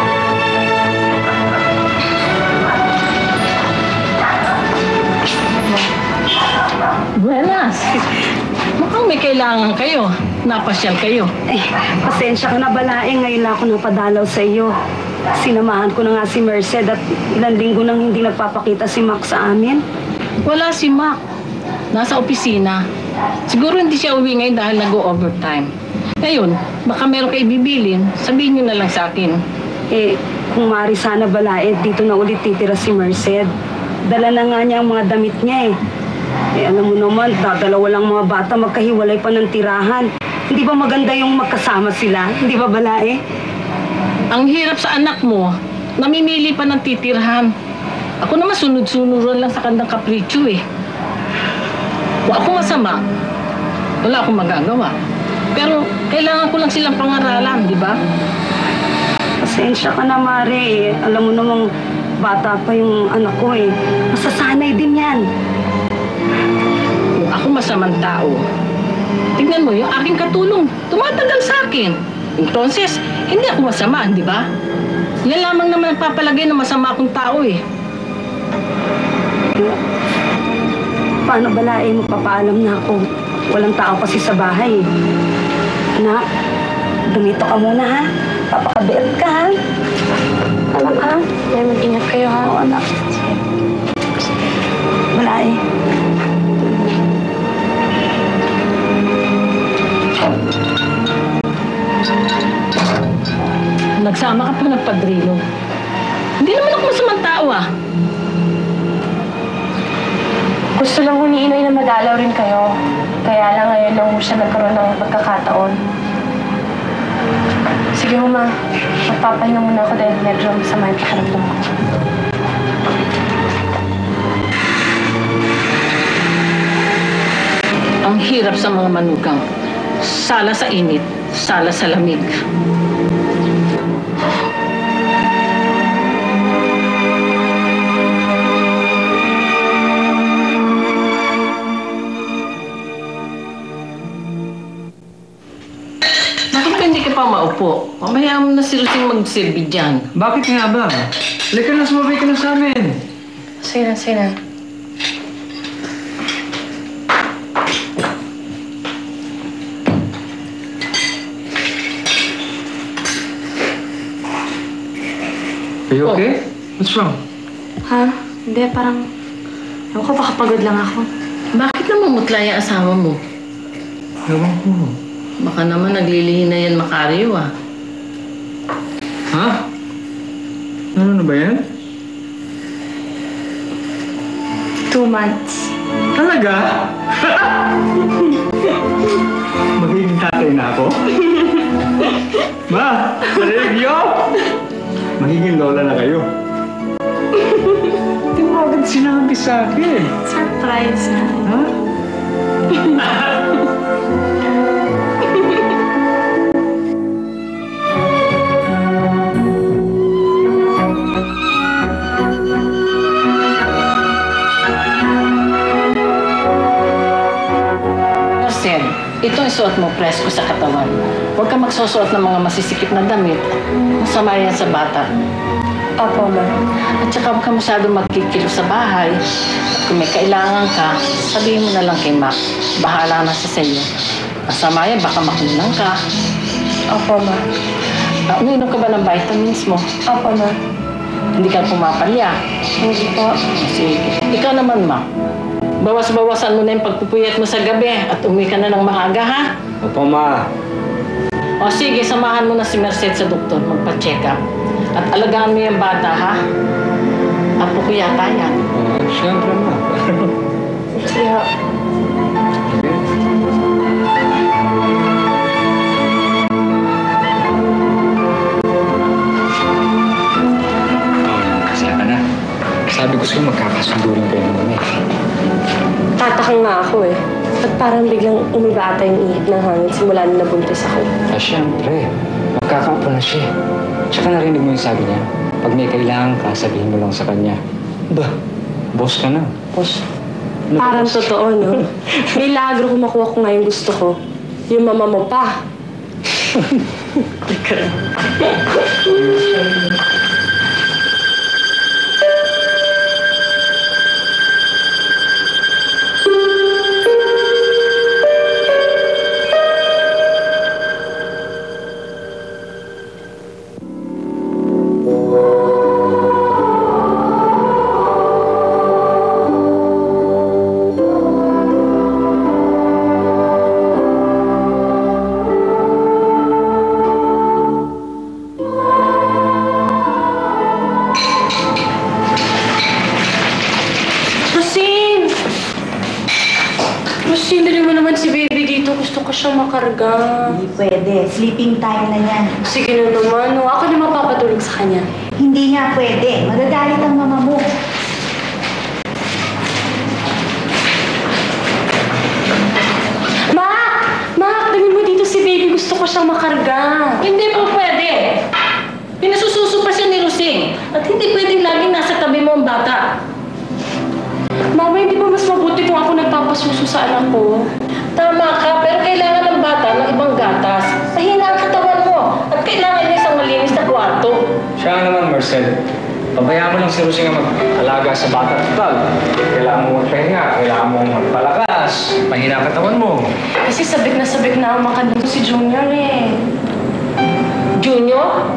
Buenas! Mukhang may kailangan kayo. Napasyal kayo. Pasensya ka na balaeng, ngayon lang ako napadalaw sa iyo. Sinamahan ko na nga si Merced at ilang linggo nang hindi nagpapakita si Mac sa amin. Wala si Mac. Nasa opisina. Siguro hindi siya uwi ngayon dahil nag-o-overtime. Ngayon, baka meron kayo bibilin, sabihin niyo na lang sa akin. Kung maaari sana balae, dito na ulit titira si Merced. Dala na nga niya ang mga damit niya alam mo naman, dadalawa lang mga bata, magkahiwalay pa ng tirahan. Hindi ba maganda yung magkasama sila? Hindi ba balae? Ang hirap sa anak mo, namimili pa ng titirhan. Ako naman sunod-sunuran lang sa kandang kapritsyo Kung ako masama, wala akong magagawa. Pero kailangan ko lang silang pangaralan, di ba? Pasensya ka na, Mare. Alam mo namang bata pa yung anak ko Masasanay din yan. masamang tao. Tingnan mo, yung aking katulong, tumatagal sa akin. Entonces, hindi ako masama, di ba? Yan lamang naman ang papalagay na masama akong tao eh. Paano bala mo papaalam na ako? Walang tao kasi sa bahay. Anak, dumito ka muna ha. Papakabiat ka ha. Alam ha? May mag-ingat kayo ha. Oo anak. Wala eh. Nagsama ka pa ng padrino. Hindi naman ako masamang tao ah. Gusto lang ni Inoy na madalaw rin kayo. Kaya lang ngayon lang siya nagkaroon ng pagkakataon. Sige mo ma, magpapahinga muna ako dahil medyo masama yung pakiramdam ko. Ang hirap sa mga manugang. Sala sa init, sala sa lamig. Maupo. Mamaya mo na si Lucing magsilbi dyan. Bakit nga ba? Halika na, sumabay ka na sa amin. Sige na, sige na. Are you okay? What's wrong? Ha? Hindi, parang... Ewan ko, baka pagod lang ako. Bakit naman mutla yung asawa mo? Ewan ko. Baka naman naglilihi na yan Macario ah. Ha? Ano na ba yan? 2 months. Talaga? Magiging tatay na ako? Ma! Narinig niyo? Magiging lola na kayo. Hindi mo agad sinabi sa akin. Surprise na. Ha? Itong isuot mo presko sa katawan. Huwag ka magsusuot ng mga masisikip na damit. Masama yan sa bata. Opo, ma. At saka huwag ka masyadong magkikilo sa bahay. At kung may kailangan ka, sabihin mo na lang kay Mac. Bahala na siya sa iyo. Masama yan, baka makulang ka. Opo, ma. Umiinom ka ba ng vitamins mo? Opo, ma. Hindi ka pumapalya? Hindi po. Sige. Ikaw naman, Ma. Bawas-bawasan mo na yung pagpupuyat mo sa gabi at umuwi ka na ng maaga, ha? Opo, Ma. O sige, samahan mo na si Merced sa doktor, magpa-check up. At alagaan mo yung bata, ha? Apo ko yata yan. Siyempre, Ma. Kaya... Kasaya ka na. Sabi ko sa'yo, magkakasundo rin kayo naman eh. Tatakang nga ako eh. At parang biglang umibata yung ihip ng hangin simula na nabuntis ako. Siyempre. Magkakaapo na siya. Tsaka narinig mo yung sabi niya. Pag may kailangan ka, sabihin mo lang sa kanya. Ba, boss ka na. Boss, parang totoo, no? Milagro kung makuha ko nga yung gusto ko. Yung mama mo pa. Makarga. Hindi pwede. Sleeping time na yan. Sige na naman, no? Ako na mapapatulog sa kanya. Hindi nga pwede. Magagalit ang mama mo. Mac, dali mo dito si baby. Gusto ko siyang makarga. Hindi po pwede. Pinasususo pa siya ni Lucing. At hindi pwedeng laging nasa tabi mo ang bata. Ma, hindi ba mas mabuti kung ako nagpapasuso sa anak ko? Tama ka, pero kailangan ng bata ng ibang gatas. Mahina ang katawan mo at kailangan niya isang malinis na kwarto. Siya naman, Marcel. Pabayaan mo lang si Rosie nga mag-alaga sa bata at tal. Kailangan mo magpahinga, kailangan mo magpalakas. Mahina ang katawan mo. Kasi sabik na ang makandito si Junior eh. Junior?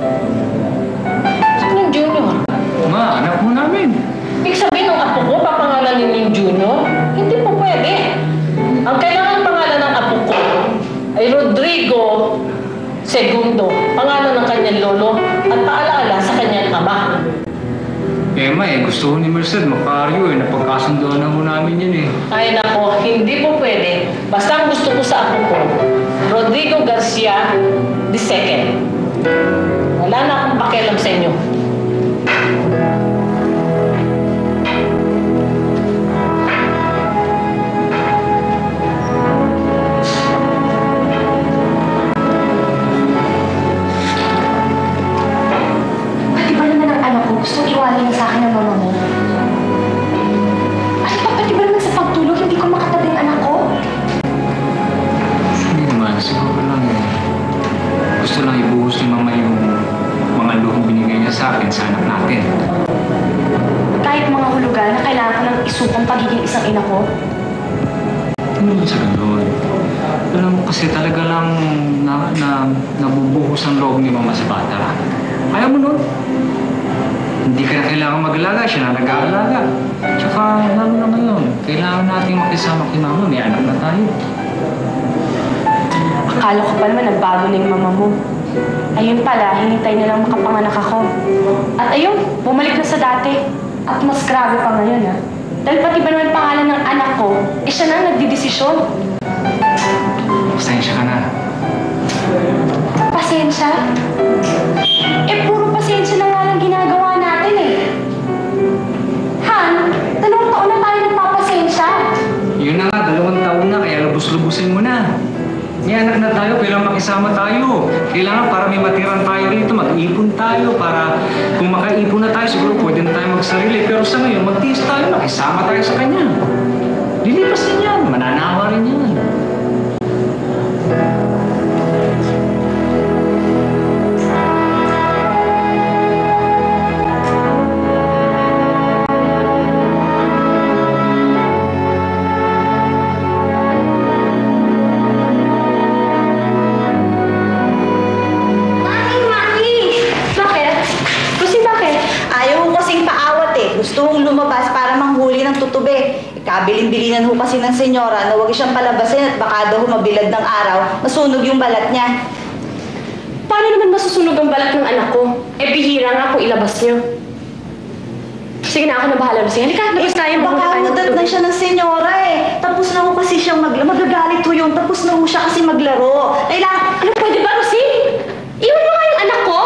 Saan yung Junior? Nga, anak mo namin. Ibig sabihin ng apo ko, papangalanin yung Junior? Hindi po pwede. Ang kailangan pangalan ng apo ko ay Rodrigo II, pangalan ng kanyang lolo at paalaala sa kanyang ama. Emma gusto ko ni Merced makaryo napagkasundoan na ho namin yun eh. Ay nako, hindi po pwede. Basta ang gusto ko sa apo ko, Rodrigo Garcia II. Wala na akong pakialam sa inyo. Gusto iwanan sa akin ng mama mo. Ano pa, pati ba naman sa pagtulog, hindi ko makatabi ang anak ko? Hindi naman, siguro lang eh. Gusto lang ibuhos ni mama yung mga luhong binigay niya sa akin sa anak natin. Kahit mga hulugan na kailangan ko ng isukang pagiging isang ina ko? Hindi naman sa ganun. Alam mo kasi talaga lang nabubuhos ang loob ni mama sa bata. Ayaw mo nun? Hindi ka na kailangan mag-alaga, siya na nag-aalaga. Tsaka, lalo na ngayon, kailangan natin makisama kay mama, may anak na tayo. Akala ko pa naman nagbago na yung mama mo. Ayun pala, hinintay na lang makapanganak ako. At ayun, bumalik na sa dati. At mas grabe pa ngayon, ha? Dahil pati ba naman pangalan ng anak ko, siya na nagdidesisyon. Pasensya ka na. Pasensya? Puro pasensya na nga lang ginagawa natin eh. Han, 2 taon na tayo nagpapasensya. Yun na nga, 2 taon na, kaya lubos-lubusin mo na. May anak na tayo, kailangan makisama tayo. Kailangan para may matiran tayo dito, mag-ipon tayo para kung makaipon na tayo, siguro pwede na tayo magsarili. Pero sa ngayon, magtiis tayo, makisama tayo sa kanya. Lilipas din yan, mananawa rin yan. Gusto mong lumabas para manghuli ng tutube. Kabilin-bilinan ho kasi ng senyora na huwag siyang palabasin at baka daw mabilad ng araw, masunog yung balat niya. Paano naman masusunog ang balat ng anak ko? Bihira nga kung ilabas niyo. Sige na, ako na bahala. Halika, labas tayo. Baka mudat na siya ng senyora eh. Tapos na ho kasi siyang magagalit ho yun. Tapos na ho siya kasi maglaro. Ano pwede ba, Rosie? Iwan mo nga yung anak ko.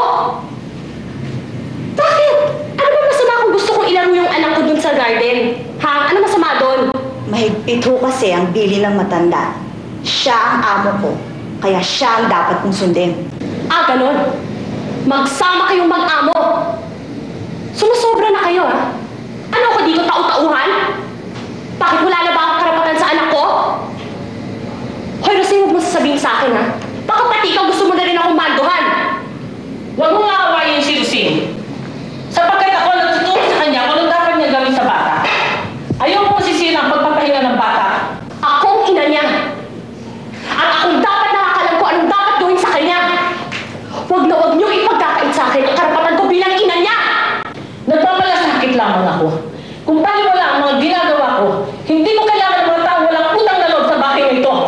Bakit? Ano ba masama kung gusto kong ilaro yung anak ko dun sa garden? Ha? Ano masama doon? Mahigpit ho kasi ang bili ng matanda. Siya ang amo ko. Kaya siya ang dapat kong sundin. Ganon. Magsama kayong mag-amo. Sumusobra na kayo, ha? Ano ako dito, tau-tauhan? Bakit wala na ba akong karapatan sa anak ko? Hoy, Rosie, huwag mo sasabihin sa akin, ha? Baka pati ikaw gusto mo na rin akong manduhan. Huwag mo nga awayin si Rosie. Sapagkat ako natuturo sa kanya kung ano dapat niya gawin sa bata. Ayaw mo sisira ang pagpapahinga ng bata. Akong ina niya. At akong dapat nakakalam ko anong dapat gawin sa kanya. Huwag na huwag niyong ipagkakait sa akin ang karapatan ko bilang ina niya. Nagpamalasakit lamang ako. Kung paliwala ang mga ginagawa ko, hindi ko kailangan ng mga tao walang utang na loob sa bahay na ito.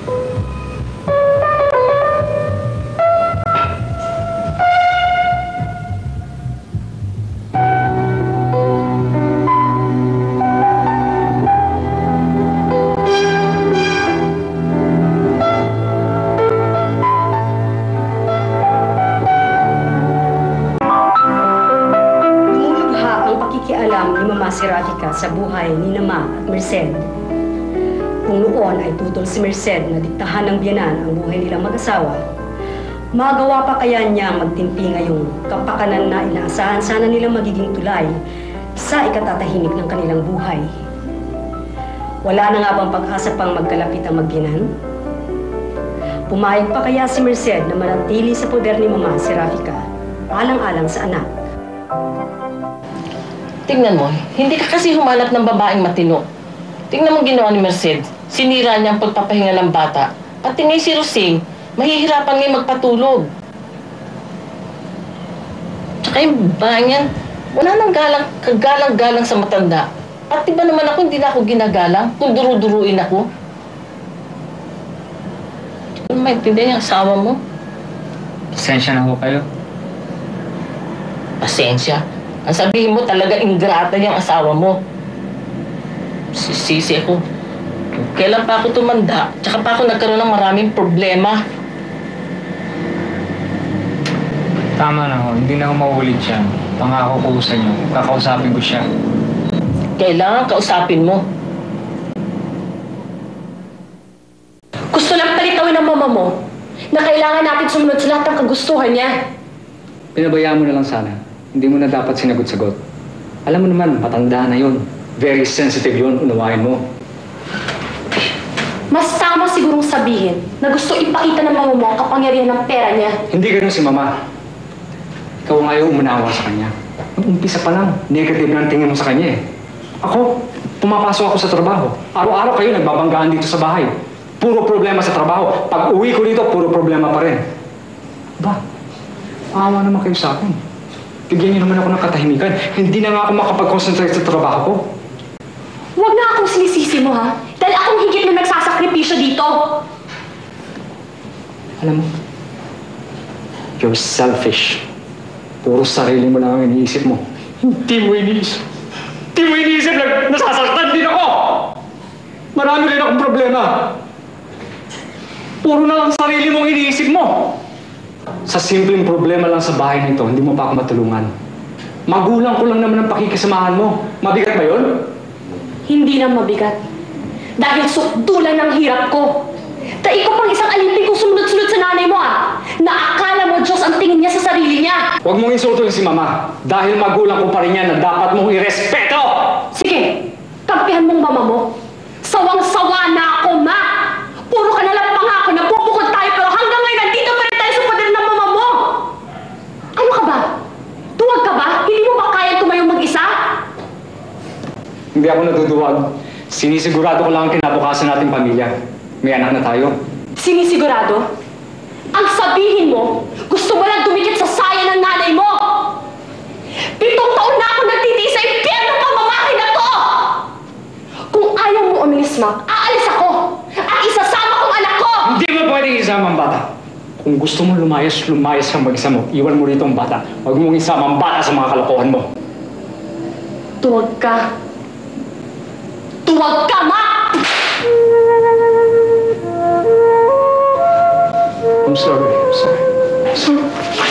Ni Mama Serafica sa buhay ni Nama at Merced. Kung noon ay tutol si Merced na diktahan ng biyanan ang buhay nilang mag-asawa, magawa pa kaya niya magtimpi ngayong kapakanan na inaasahan sana nilang magiging tulay sa ikatatahimik ng kanilang buhay. Wala na nga bang pag-asa pang magkalapit ang magbinan? Pumayag pa kaya si Merced na manatili sa poder ni Mama si Rafika, alang-alang sa anak? Tingnan mo, hindi ka kasi humanap ng babaeng matino. Tingnan mo ginawa ni Merced. Sinira niya ang pagpapahinga ng bata. Pati ngay si Rosing, mahihirapan ngay magpatulog. Tsaka yung babaeng yan, wala nang kagalang-galang sa matanda. Pati ba naman ako, hindi na ako ginagalang kung duru-duruin ako? Hindi ko maintindihan yung asawa mo. Pasensya na ho kayo. Pasensya. Ang sabihin mo talaga ingrata yung asawa mo. Sisisi ako. Kailan pa ako tumanda, tsaka pa ako nagkaroon ng maraming problema. Tama na ho, hindi na ho mauulit siya. Pangako ko sa inyo, kakausapin ko siya. Kailangan kausapin mo. Gusto lang palitawin ng mama mo na kailangan natin sumunod sa lahat ng kagustuhan niya. Pinabayaan mo na lang sana. Hindi mo na dapat sinagot-sagot. Alam mo naman, matanda na yun. Very sensitive yun, unawain mo. Mas tama sigurong sabihin na gusto ipakita ng mama mo ang kapangyarihan ng pera niya. Hindi ganun si Mama. Ikaw ang ayaw umunawa sa kanya. Nung umpisa pa lang, negative na ang tingin mo sa kanya eh. Ako, pumapasok ako sa trabaho. Araw-araw kayo nagbabanggaan dito sa bahay. Puro problema sa trabaho. Pag uwi ko dito, puro problema pa rin. Ba, aawa naman kayo sa akin. Bigyan niyo naman ako ng katahimikan. Hindi na nga ako makapag-concentrate sa trabaho ko. Huwag na akong sinisisi mo, ha? Dahil akong higit na nagsasakripisyo dito. Alam mo, you're selfish. Puro sarili mo lang ang iniisip mo. Hindi mo iniisip. Hindi mo iniisip na nasasaktan din ako! Marami rin akong problema. Puro na lang sarili mong iniisip mo. Sa simpleng problema lang sa bahay nito, hindi mo pa ako matulungan. Magulang ko lang naman ang pakikisamahan mo. Mabigat ba yun? Hindi na mabigat. Dahil sukdulan ng hirap ko. Dahil ko pang isang alimping kong sumunod-sunod sa nanay mo, ah. Na akala mo Diyos ang tingin niya sa sarili niya. Huwag mong insultuin si Mama. Dahil magulang ko pa rin yan na dapat mong irespeto! Sige, kampihan mong mama mo. Sawang-sawa na ako, ma. Puro ka nalang pangako na bubukod tayo pero hanggang ngayon nandito pa rin tayo sa poder ng mama mo. Ano ka ba? Tuwag ka ba? Hindi mo ba kaya tumayong mag-isa? Hindi ako natutuwag. Sinisigurado ko lang ang kinabukasan nating pamilya. May anak na tayo. Sinisigurado? Ang sabihin mo, gusto mo lang dumikit sa saya ng nanay mo! 7 taon na ako nagtitiis sa impyernong pamamahay na to! Kung ayaw mo umilis, ma, aalis ako! At isasama kong anak ko! Hindi mo pwedeng isama ang bata. Kung gusto mo lumayas kang mag-isa mo. Iwan mo rito ang bata. Huwag mong isama ang bata sa mga kalokohan mo. Tuwag ka! Tuwag ka, ma! I'm sorry. I'm sorry. I'm sorry.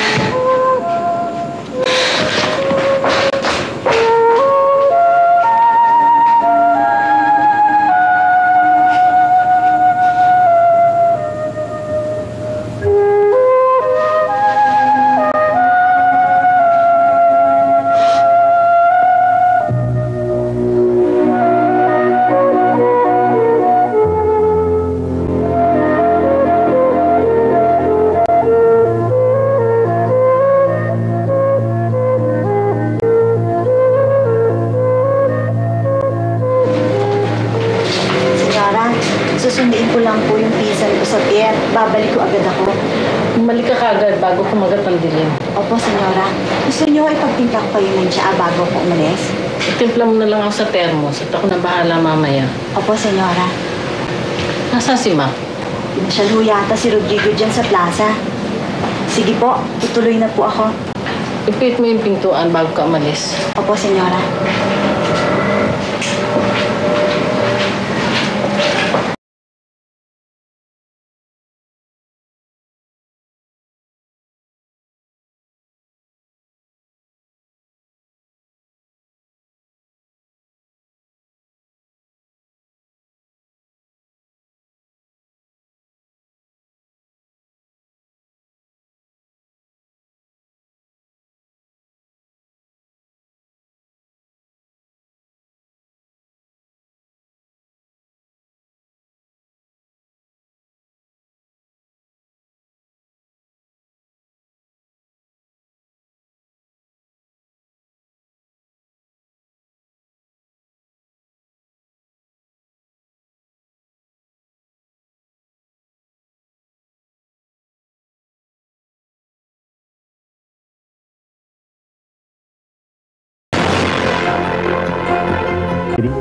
Susundiin ko lang po yung pisan ko sa tiyan. Babalik ko agad ako. Bumalik ka kagad bago kumagat ang dilim. Opo, senyora. Gusto niyo ipagtimpla ko kayo ng tsaa bago ko umalis? Itimpla mo na lang ako sa thermos at ako na bahala mamaya. Opo, senyora. Nasaan si Ma? Pinasyal ho yata si Rodrigo dyan sa plaza. Sige po, tutuloy na po ako. Ipit mo yung pintuan bago ka umalis. Opo, senyora.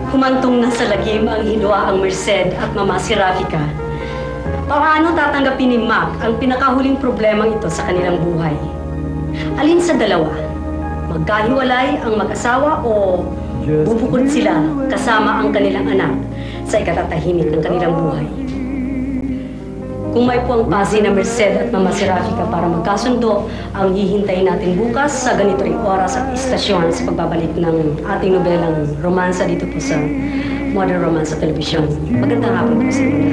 Humantong na sa lagim ang Hinoaang Merced at Mama Serafica. Paano tatanggapin ni Mac ang pinakahuling problemang ito sa kanilang buhay? Alin sa dalawa? Magkahiwalay ang mag-asawa o bubukod sila kasama ang kanilang anak sa ikatatahimik ng kanilang buhay? Kung may puwang pasi na Merced at Mama Serafica para magkasundo, ang hihintayin natin bukas sa ganito ring oras at istasyon sa pagbabalik ng ating nobelang romansa dito po sa Modern Romance sa telebisyon. Magandang hapon po sa inyo.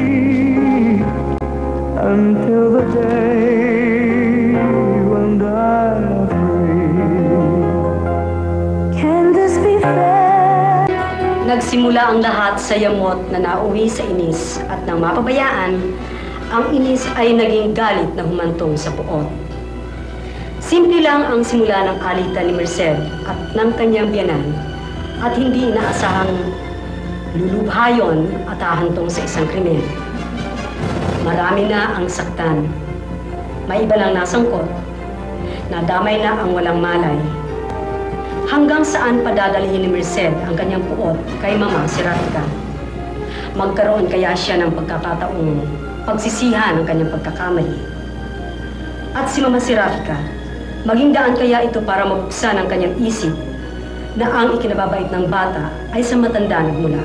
Until the day when I'm free. Can this be fair? Nagsimula ang lahat sa yamot na nauwi sa inis at nang mapabayaan, ang inis ay naging galit na humantong sa puot. Simple lang ang simula ng alitan ni Merced at ng kanyang biyanan at hindi inaasahang lulubhayon at hahantong sa isang krimen. Marami na ang saktan. May iba lang nasangkot. Nadamay na ang walang malay. Hanggang saan padadalhin ni Merced ang kanyang puot kay Mama Serafica? Magkaroon kaya siya ng pagkakataong pagsisihan ang kanyang pagkakamali? At si Mama Serafica, maging daan kaya ito para mabuksan ang kanyang isip na ang ikinababait ng bata ay sa matanda nagmula?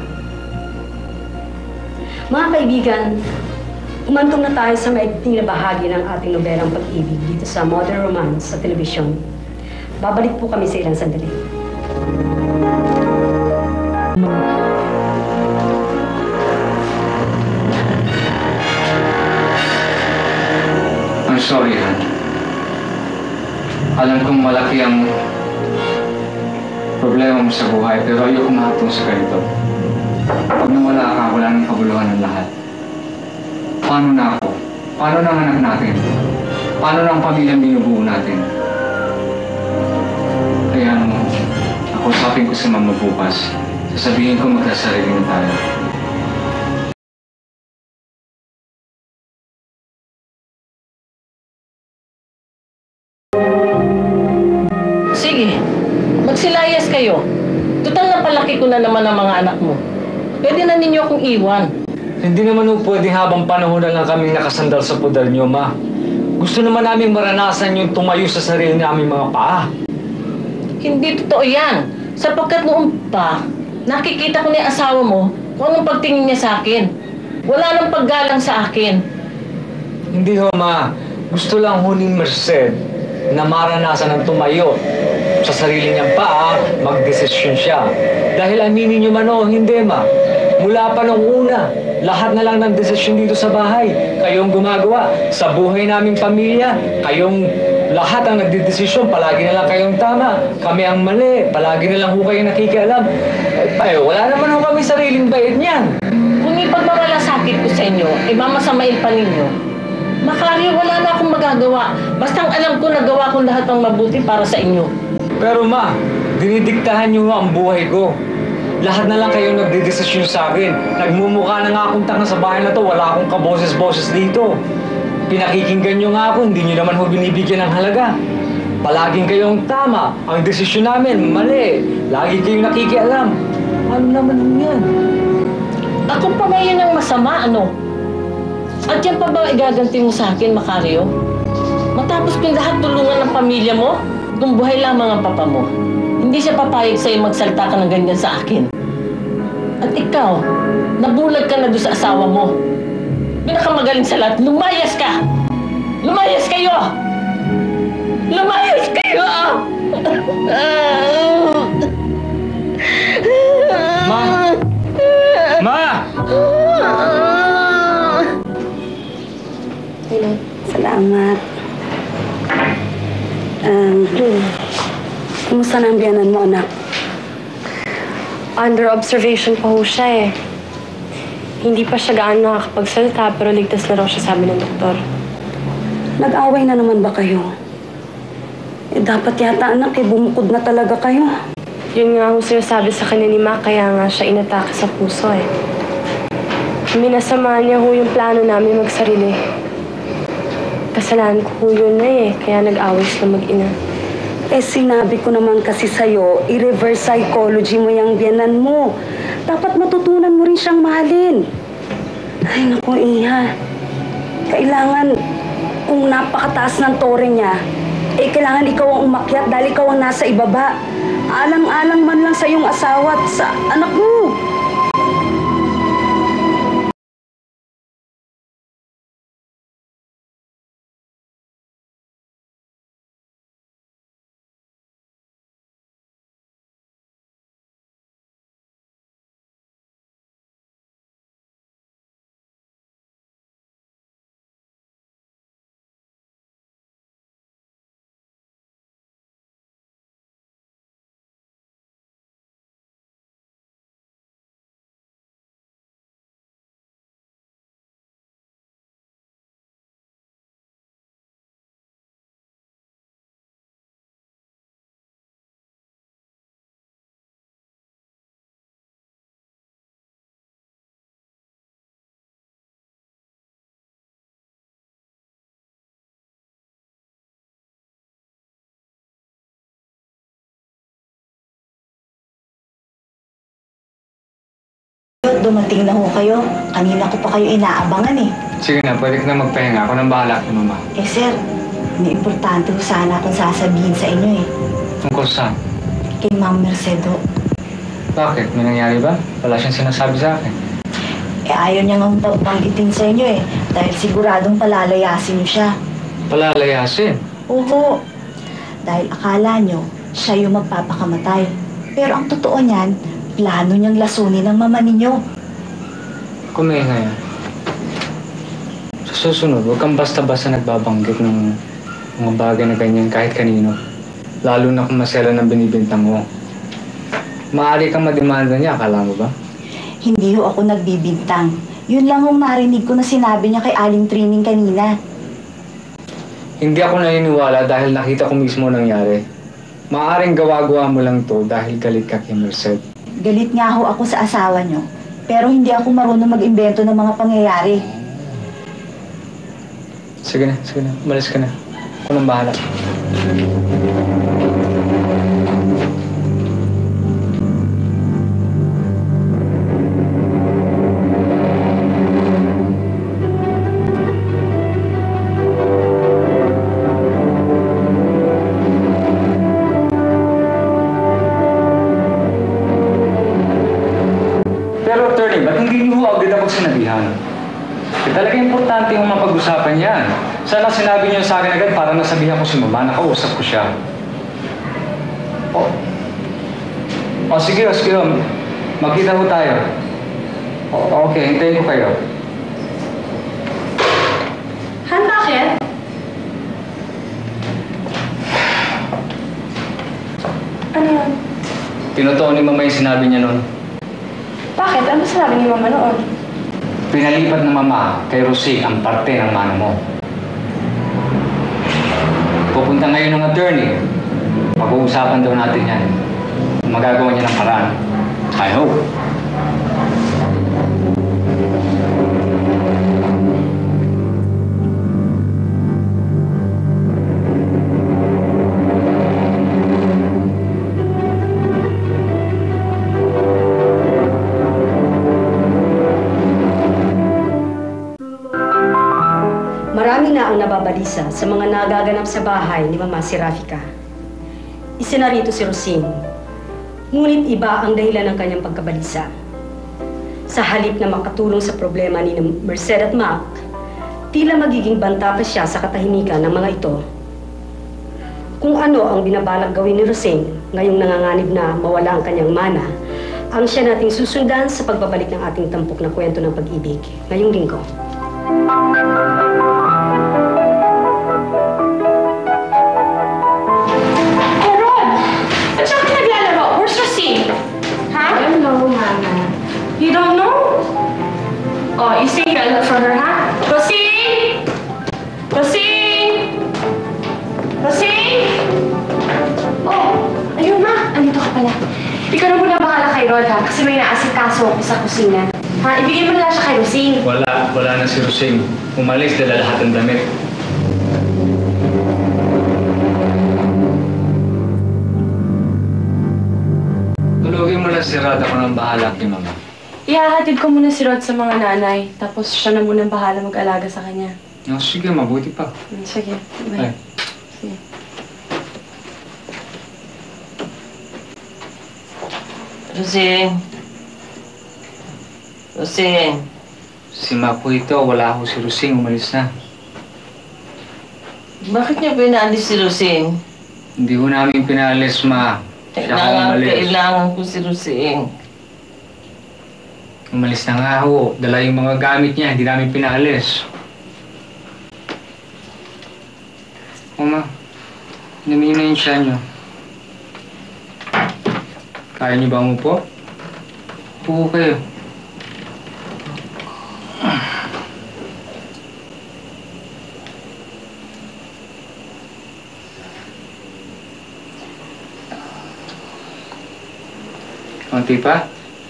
Mga kaibigan, umantong na tayo sa maigting na bahagi ng ating nobelang pag-ibig dito sa Modern Romance sa telebisyon. Babalik po kami sa ilang sandali. I'm sorry, Han. Alam kong malaki ang problema mo sa buhay, pero ayoko mahatong sa ganito. Pag nawala ka, wala nang kabuluhan ng lahat. Paano na ako? Paano na ang anak natin? Paano na ang pamilyang binubuo natin? Kaya ako usapin ko si Mama bukas. Sasabihin ko magkasarili na tayo. Sige, magsilayas kayo. Total na palaki ko na naman ang mga anak mo. Pwede na ninyo akong iwan. Hindi naman pwedeng habang panahon na lang kaming nakasandal sa pudar niyo, Ma. Gusto naman namin maranasan yung tumayo sa sarili naming mga paa. Hindi totoo yan. Sapagkat noon pa, nakikita ko na yung asawa mo kung anong pagtingin niya sa akin. Wala nang paggalang sa akin. Hindi ho, Ma. Gusto lang ho ni Merced na maranasan ng tumayo sa sarili niyang paa, magdesisyon siya. Dahil aminin niyo man o hindi, Ma. Mula pa nung una, lahat na lang ng desisyon dito sa bahay. Kayong gumagawa sa buhay naming pamilya. Kayong lahat ang nagdidesisyon. Palagi na lang kayong tama. Kami ang mali. Palagi na lang ho kayo nakikialam. Wala naman ho kami sariling bayad niyan. Kung ipagmamalasakit ko sa inyo, mamasamain pa ninyo. Makaryo, wala na akong magagawa. Bastang alam ko nagawa kong lahat ng mabuti para sa inyo. Pero Ma, dinidiktahan niyo ang buhay ko. Lahat na lang kayo nagdidesisyon sa akin. Nagmumukha na nga akong tanga sa bahay na to. Wala akong kaboses-boses dito. Pinakikinggan niyo nga ako, hindi niyo naman ho binibigyan ng halaga. Palaging kayong tama. Ang desisyon namin, mali. Lagi kayong nakikialam. Ano naman yan? Ako pa ngayon ang masama, ano? At yan pa ba igaganti mo sa akin, Macario? Matapos kong lahat tulungan ng pamilya mo, kung buhay lamang ang papa mo, hindi siya papayag sa'yo magsalta ka ng ganyan sa akin. At ikaw, nabulag ka na doon sa asawa mo. Pinakamagaling sa lahat, lumayas ka! Lumayas kayo! Lumayas kayo! Ma! Ma! Salamat. Kumusta na ang biyanan mo, anak? Under observation pa ho siya eh. Hindi pa siya gaano nakakapagsalita pero ligtas na raw siya, sabi ng doktor. Nag-away na naman ba kayo? Dapat yata, anak, bumukod na talaga kayo. Yun nga ho sinasabi sa kanya ni Ma, kaya nga siya inatake sa puso eh. Minasama niya ho yung plano namin magsarili. Kasalanan ko po yun na eh, kaya nag-away sila mag-ina. Sinabi ko naman kasi sa'yo, i-reverse psychology mo yung biyanan mo. Dapat matutunan mo rin siyang mahalin. Ay, naku, Iha. Kailangan, kung napakataas ng tore niya, kailangan ikaw ang umakyat dahil ikaw ang nasa ibaba. Alang-alang man lang sa iyong asawa at sa anak mo. Dumating na ho kayo. Kanina ko pa kayo inaabangan eh. Sige na, pwede ka na magpahinga. Ako nang bahala kay Mama. Eh sir, may importante ho sana akong sasabihin sa inyo eh. Tungkol saan? Kay Ma'am Mercedo. Bakit? May nangyari ba? Wala siyang sinasabi sa akin. Eh ayaw niya nga banggitin sa inyo eh. Dahil siguradong palalayasin niyo siya. Palalayasin? Oo. Dahil akala niyo, siya yung magpapakamatay. Pero ang totoo niyan, plano niyang lasunin ng mama ninyo. Kumain ngayon. Sa susunod, huwag kang basta-basta nagbabanggit ng mga bagay na ganyan kahit kanino. Lalo na kung masela ng binibintang mo. Maaari kang mademanda niya, akala mo ba? Hindi ho ako nagbibintang. Yun lang hong narinig ko na sinabi niya kay Aling Trining kanina. Hindi ako naniniwala dahil nakita ko mismo nangyari. Maaaring gawa-gawa mo lang to dahil galit ka kay Merced. Galit nga ho ako sa asawa niyo. Pero hindi ako marunong mag-imbento ng mga pangyayari. Sige na. Umalis ka na. Ako nang bahala. Pero attorney, ba't hindi niyo ho agad ako sinabihan? Talaga importante yung mapag-usapan yan. Sana sinabi niyo sa akin agad para nasabihan ko si Mama, nakausap ko siya. Sige. Magkita ho tayo. Okay, hintayin ko kayo. Han, bakit? Ano yun? Tinotoo ni Mama yung sinabi niya noon. Bakit? Ano sinabi ni Mama noon? Pinalipat ng Mama kay Rosing ang parte ng mano mo. Pupunta ngayon ng attorney. Pag-uusapan daw natin yan. Magagawa niya ng paraan. I hope. Marami na ang nababalisa sa mga nagaganap sa bahay ni Mama Serafika. Isa na rito si Rosing. Ngunit iba ang dahilan ng kanyang pagkabalisa. Sa halip na makatulong sa problema ni Merced at Mac, tila magiging banta pa siya sa katahimikan ng mga ito. Kung ano ang binabalak gawin ni Rosing ngayong nanganganib na mawala ang kanyang mana, ang siya nating susundan sa pagbabalik ng ating tampok na kwento ng pag-ibig ngayong linggo. You don't know? Oh, you say you'll look for her, ha? Rosing! Rosing! Rosing! Oh, ayun na. Andito ka pala. Ikaw na muna bahala kay Rod, ha? Kasi may naasikaso ako sa kusina. Ha? Ibigay mo na lang siya kay Rosing. Wala na si Rosing. Umalis dala lahat ng damit. Tulogin mo na si Rod, ako nang bahala kay Mama. Ihahatid ko muna si Rod sa mga nanay. Tapos siya na muna bahala mag-alaga sa kanya. Oh, sige, mabuti pa. Sige, bye. Ay. Sige. Rosing. Rosing. Si Ma po ito, wala ako si Rosing, umalis na. Bakit niyo pinaalis si Rosing? Hindi ko namin pinalis, Ma. Siya ako umalis. Kailangan ko si Rosing. Umalis na nga ho. Dala yung mga gamit niya, hindi namin pinalis. O Ma, namin na yung siya niyo. Kaya niyo ba umupo? Upo kayo. Konti pa?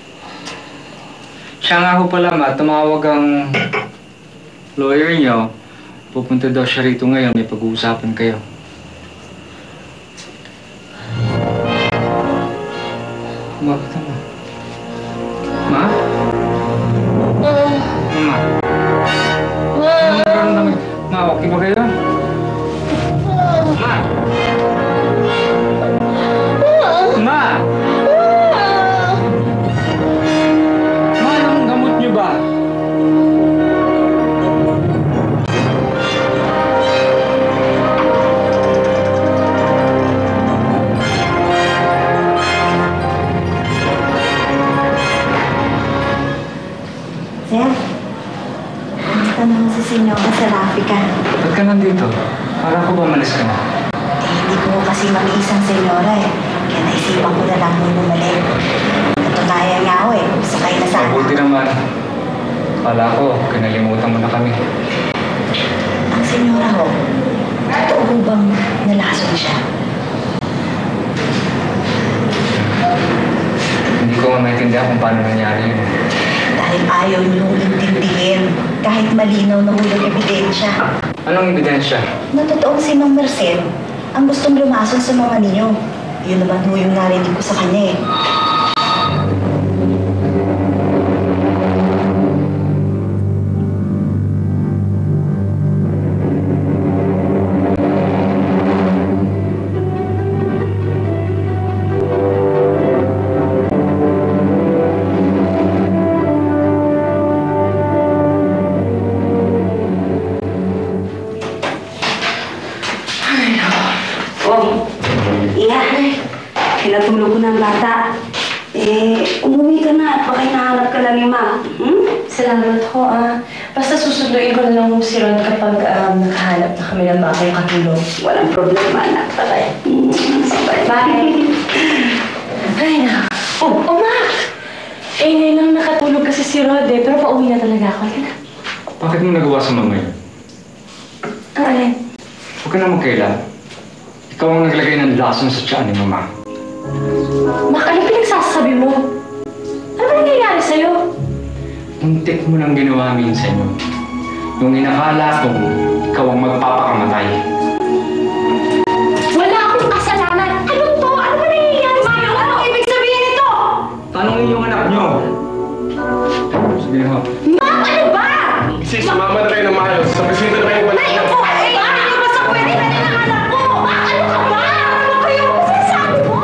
Siya nga ho pala, Ma, tumawag ang lawyer niyo. Pupunta daw siya rito ngayon, may pag-uusapan kayo. Bakit naman? Ma? Ma? Ano nararamdaman? Ma, okay ba kayo? Ma? Ma? Ma, anong gamot niyo ba? Sir, kamusta naman si Senyora sa Rafika? Ba't ka nandito? Para ko ba malis ka na? Hindi ko kasi mag-iisang Senyora eh. Kaya naisipan ko na lang mong bumalik. Katunayan nga ako eh, sakay na sana. Mabuti naman. Kala ko, kinalimutan mo na kami. Ang Senyora ho, totoo ho bang nalason siya? Hindi ko maintindihan kung paano nangyari yun. Dahil ayaw niyong intindihin kahit malinaw na hulang ebidensya. Anong ebidensya? Na totoong si Mang Marcel ang gustong lumason sa mga ninyo. Yun naman ho yung narinig ko sa kanya eh. Pinatulog ko na ang bata. Umuwi ka na at baka hinahanap ka na ni Ma. Salamat ho, Basta susunduin ko na lang si Rod kapag nakahanap na kami ng bagong katulong. Walang problema, anak. Bye. Bye. Ay, na. Ma! Ngayon lang nakatulog kasi si Rod pero pauwi na talaga ako. Halika na. Bakit mo nagawa sa mga yun? Ang alin? Huwag ka na magkailan. Ikaw ang naglagay ng lason sa tiyan ni Mama. Mak, ano pinagsasabi mo? Ano ba nangyayari sa'yo? Muntik mo nang ginawa minsan yun. Yung inakala kong ikaw ang magpapakamatay. Wala akong kasalanan! Ano to? Ano ba nangyayari sa'yo? Anong ibig sabihin nito? Tanongin yung anak nyo! Sige na ho. Mak, ano ba? Sis, sumama na kayo ng maayos. Sa presinto na kayo wala. Ayun po! Ay, hindi ba sa pwede na ng anak ko? Mak, ano ka ba? Ano kayo? Sinasabi mo?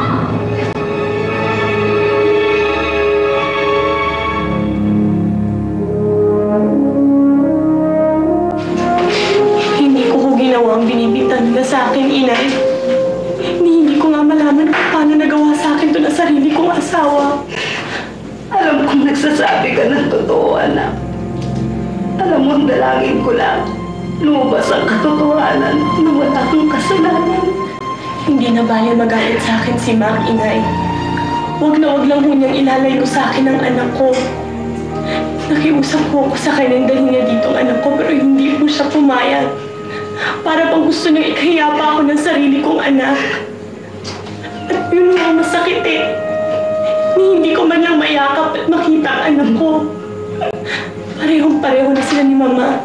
Hindi ko ginawa ang binibintang nila sa akin, Inay. Hindi ko nga malaman kung paano nagawa sa akin to na sarili kong asawa. Alam kong nagsasabi ka ng totoo, anak. Alam mo, dalangin ko lang. Lumabas ang katotohanan na wala kang kasalanan. Hindi na bali magalit sa akin si Mac, Inay. Huwag na huwag lang ho niyang ilalay ko sa akin ang anak ko. Nakiusap po ako sa kanya dahil niya dito ang anak ko pero hindi po siya pumayag. Para pang gusto niyang ikahiya pa ako ng sarili kong anak. At yun ang masakit eh. Hindi ko man lang mayakap at makita ang anak ko. Parehong-pareho na sila ni Mama.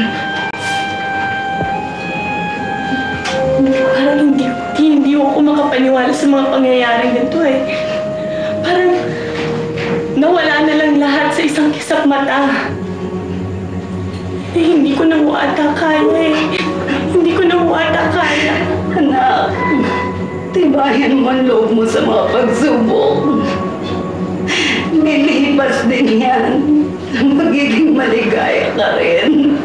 Parang hindi ako makapaniwala sa mga pangyayaring ganito eh. Parang nawala na lang lahat. lahat sa isang kisap mata. Eh, hindi ko na ata kaya eh. Hindi ko na ata kaya. Anak, tibayan mo ang loob mo sa mga pagsubok. Lilipas din yan. Magiging maligaya ka rin.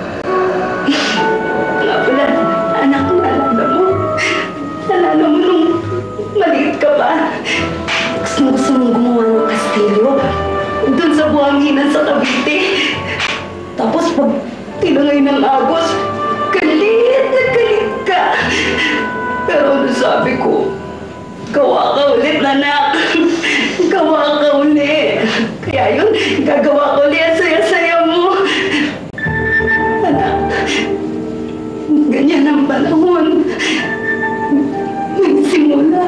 Nga pala, anak, nalala mo nung maliit ka pa. Gusto mong gumawa ng kastilyo doon sa buhanginan sa Cavite. Tapos pag tinangay ng agos, galit na galit ka. Pero ano sabi ko, gawa ka ulit, anak. Gawa ka ulit. Kaya yun, gagawa ko ulit ang saya-saya mo. Anak, ganyan ang panahon. May simula.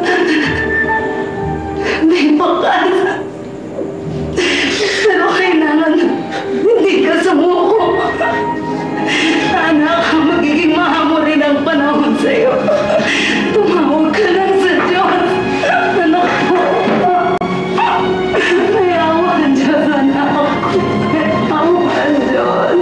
May bakas. Pero kailangan hindi ka sumuko. Anak, magiging mahamo rin ang panahon sa'yo. Tumawag ka lang sa Diyos. Anak ko. May awa ang Diyos, anak ko. May awa ang Diyos.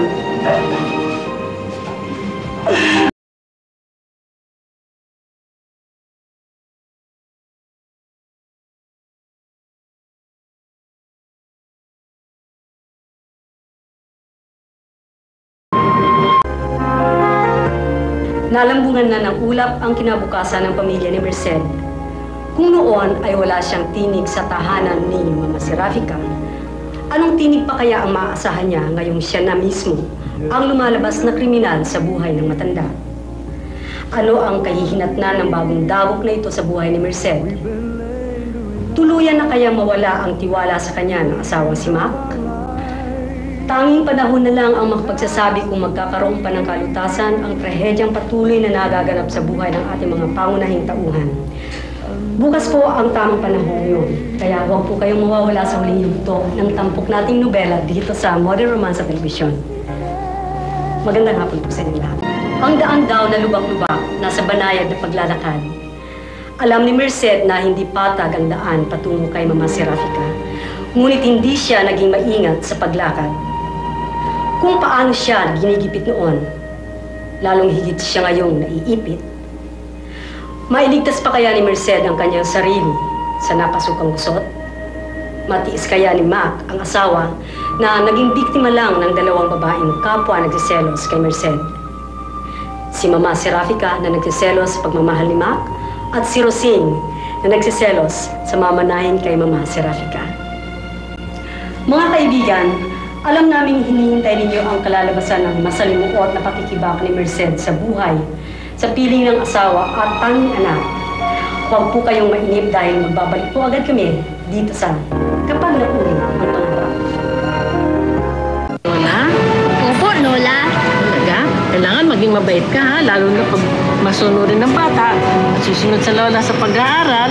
Nalambungan na ng ulap ang kinabukasan ng pamilya ni Merced. Kung noon ay wala siyang tinig sa tahanan ni Mama Serafica, anong tinig pa kaya ang maaasahan niya ngayong siya na mismo ang lumalabas na kriminal sa buhay ng matanda? Ano ang kahihinatnan ng bagong dawok na ito sa buhay ni Merced? Tuluyan na kaya mawala ang tiwala sa kanya ng asawang si Mac? Tanging panahon na lang ang makapagsasabi kung magkakaroon pa ng kalutasan ang trahedyang patuloy na nagaganap sa buhay ng ating mga pangunahing tauhan. Bukas po ang tamang panahon yun, kaya huwag po kayong mawawala sa huling yugto ng tampok nating nobela dito sa Modern Romance sa Telebisyon. Magandang hapon po sa inyo lahat. Ang daan daw na lubak-lubak, nasa banayad na paglalakad. Alam ni Merced na hindi patag ang daan patungo kay Mama Serafica, ngunit hindi siya naging maingat sa paglakad. Kung paano siya ginigipit noon, lalong higit siya ngayong naiipit. Mailigtas pa kaya ni Merced ang kanyang sarili sa napasukang gusot? Matiis kaya ni Mac, ang asawa, na naging biktima lang ng dalawang babaeng kapwa nagsiselos kay Merced? Si Mama Serafica na nagsiselos sa pagmamahal ni Mac at si Rosing na nagsiselos sa mamanahin kay Mama Serafica. Mga kaibigan, alam naming hinihintay ninyo ang kalalabasan ng masalimuot na pakikibak ni Merced sa buhay, sa piling ng asawa at tanging anak. Huwag po kayong mainip dahil magbabalik po agad kami dito sa Kapag Napunin ang Pangarap. Lola? Opo, Lola. Talaga? Kailangan maging mabait ka, ha? Lalo na pag masunurin ng bata. Susunod sa Lola sa pag-aaral.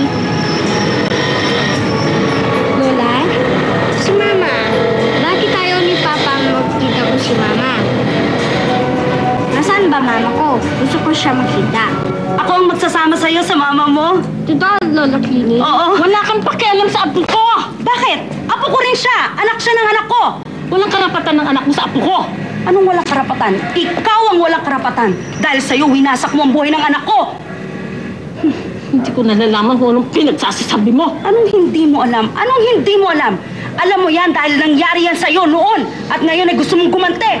Lola? Si Mama. Bakit tayo ni Papa magkita ko si Mama? Nasaan ba Mama ko? Gusto ko siya makita. Ako ang magsasama sa'yo sa mama mo. Dito, Lola Clini? Oo. Wala kang pakialam sa apo ko! Bakit? Apo ko rin siya. Anak siya ng anak ko. Walang karapatan ng anak mo sa apo ko! Anong walang karapatan? Ikaw ang walang karapatan. Dahil sa'yo, winasak mo ang buhay ng anak ko. Hindi ko nalalaman kung anong pinagsasasabi mo. Anong hindi mo alam? Anong hindi mo alam? Alam mo yan dahil nangyari yan sa'yo noon. At ngayon ay gusto mong gumante.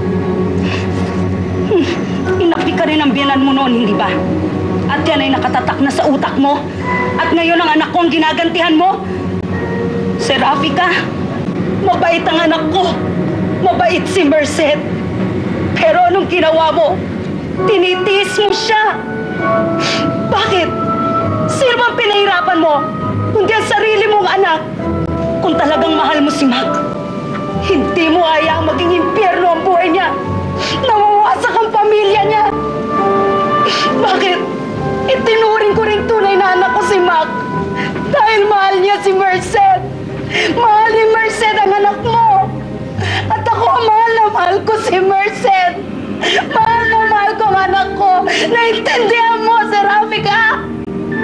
Inakti ka rin ang biyanan mo noon, hindi ba? At yan ay nakatatak na sa utak mo. At ngayon ang anak ko ang ginagantihan mo. Serafica, mabait ang anak ko. Mabait si Merced. Pero anong ginawa mo? Tinitiis mo siya. Bakit? Sino bang pinahirapan mo? Kundi ang sarili mong anak. Kung talagang mahal mo si Mac, hindi mo hayaang maging impyerno ang buhay niya. Nawawasak ang pamilya niya. Bakit? Itinuring ko rin tunay na anak ko si Mac. Dahil mahal niya si Merced. Mahal ni Merced ang anak mo. At ako, mahal ko si Merced. Mahal ko ang anak ko. Naintindihan mo, Serafica?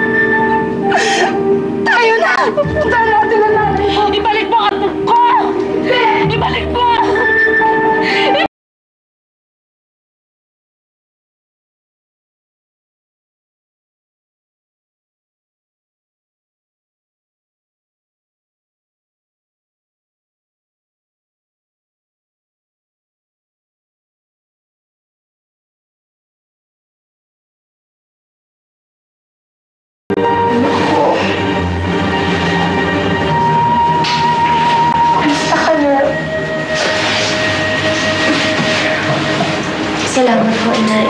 Tayo na! Punta natin ang nanay mo. Ibalik mo ang apo ko! Salamat po, Inay.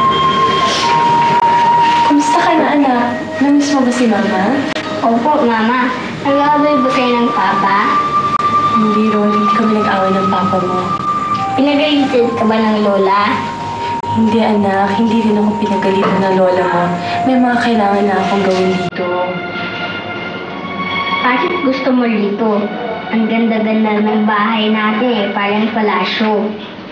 Kumusta ka na, anak? Namiss mo ba si Mama? Opo, Mama. Nag-aaway ba kayo ng Papa? Hindi, Rolly. Hindi kami nag-away ng Papa mo. Pinagalitan ka ba ng Lola? Hindi, anak. Hindi rin ako pinagalitan ng Lola mo. May mga kailangan na akong gawin dito. Bakit gusto mo dito? Ang ganda-ganda ng bahay natin eh. Parang palasyo.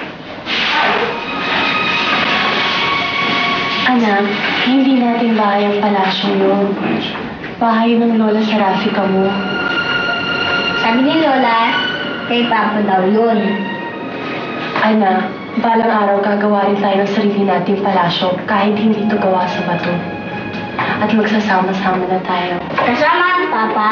Anak, hindi natin bahay ang palasyo yun. Bahay ng Lola sa Rafika mo. Sabi ni Lola, kay Papa daw yun. Anak, balang araw gagawa rin tayo ng sarili nating palasyo kahit hindi ito gawa sa bato. At magsasama-sama na tayo. Kasama ang Papa?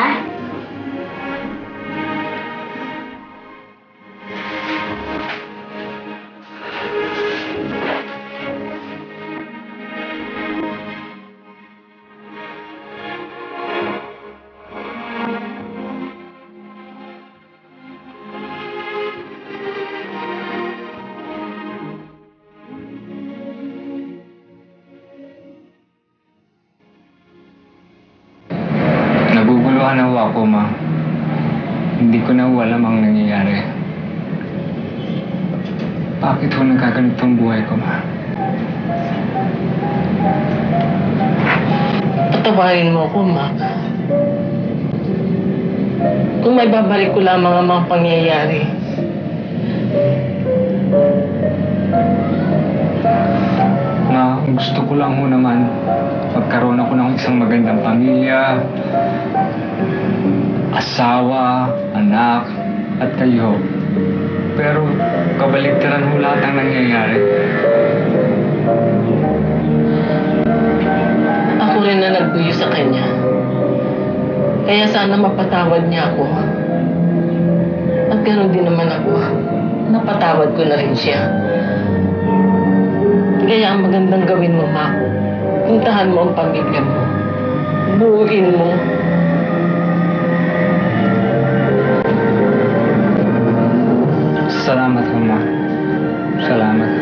Naguguluhan na ako, Ma. Hindi ko na alam ang nangyayari. Bakit ho nagkaganito ang buhay ko, Ma? Patawarin mo ako, Ma. Kung may babalik ko lamang ang mga pangyayari. Ma, gusto ko lang ho naman magkaroon ako ng isang magandang pamilya, asawa, anak, at kayo. Pero kabaligtaran ho lahat ang nangyayari. Ako rin na nagbuyo sa kanya. Kaya sana mapatawad niya ako. At ganoon din naman ako. Napatawad ko na rin siya. Kaya ang magandang gawin mo, Ma, puntahan mo ang pamilya mo. Buuin mo. Salamat ho, Ma. Salamat.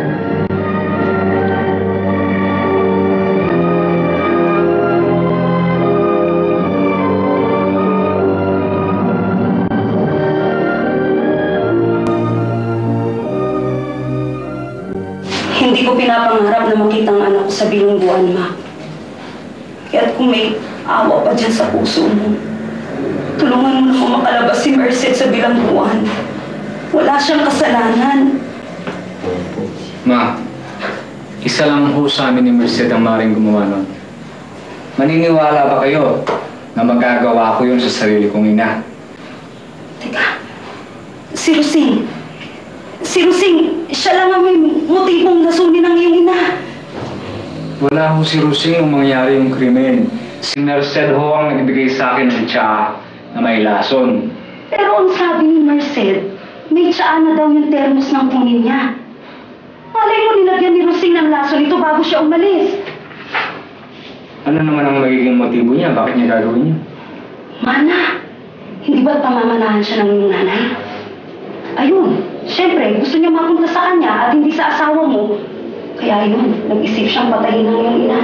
Hindi ko pinapangarap na makita ang anak ko sa bilungguan, Ma. Kaya't kung may awa pa dyan sa puso mo, tulungan mo naman makalabas si Merced sa bilangguan. Wala siyang kasalanan. Ma, isa lang ho sa amin ni Merced ang maaaring gumawa nun. Maniniwala ba kayo na magagawa ko yun sa sarili kong ina? Teka, si Rosing. Si Rosing, siya lang ang may motibong nasunin ng iyong ina. Wala ho si Rosing nung mangyari yung krimen. Si Merced ho ang nagbigay sa akin ng tsa na may lason. Pero ang sabi ni Merced, may tsaa na daw yung termos ng kunin niya. Malay mo nilagyan ni Rosing ng lason ito bago siya umalis. Ano naman ang magiging motibo niya? Bakit niya gagawin yun? Mana, hindi ba pamamanahan siya ng iyong nanay? Ayun, syempre, gusto niya mapunta sa kanya at hindi sa asawa mo. Kaya yun, nag-isip siyang patayin ng iyong ina.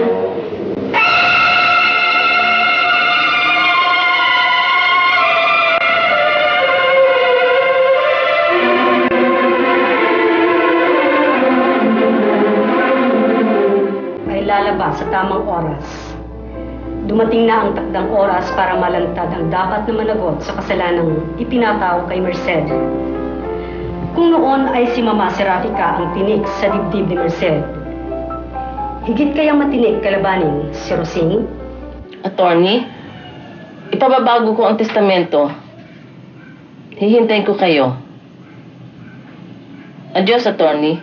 Ay lalabas sa tamang oras. Dumating na ang takdang oras para malantad ang dapat na managot sa kasalanang ipinataw kay Merced. Kung noon ay si Mama Serafika ang tinik sa dibdib ni Merced, higit kayang matinik kalabanin si Rosing? Attorney, ipababago ko ang testamento. Hihintayin ko kayo. Adios, Attorney.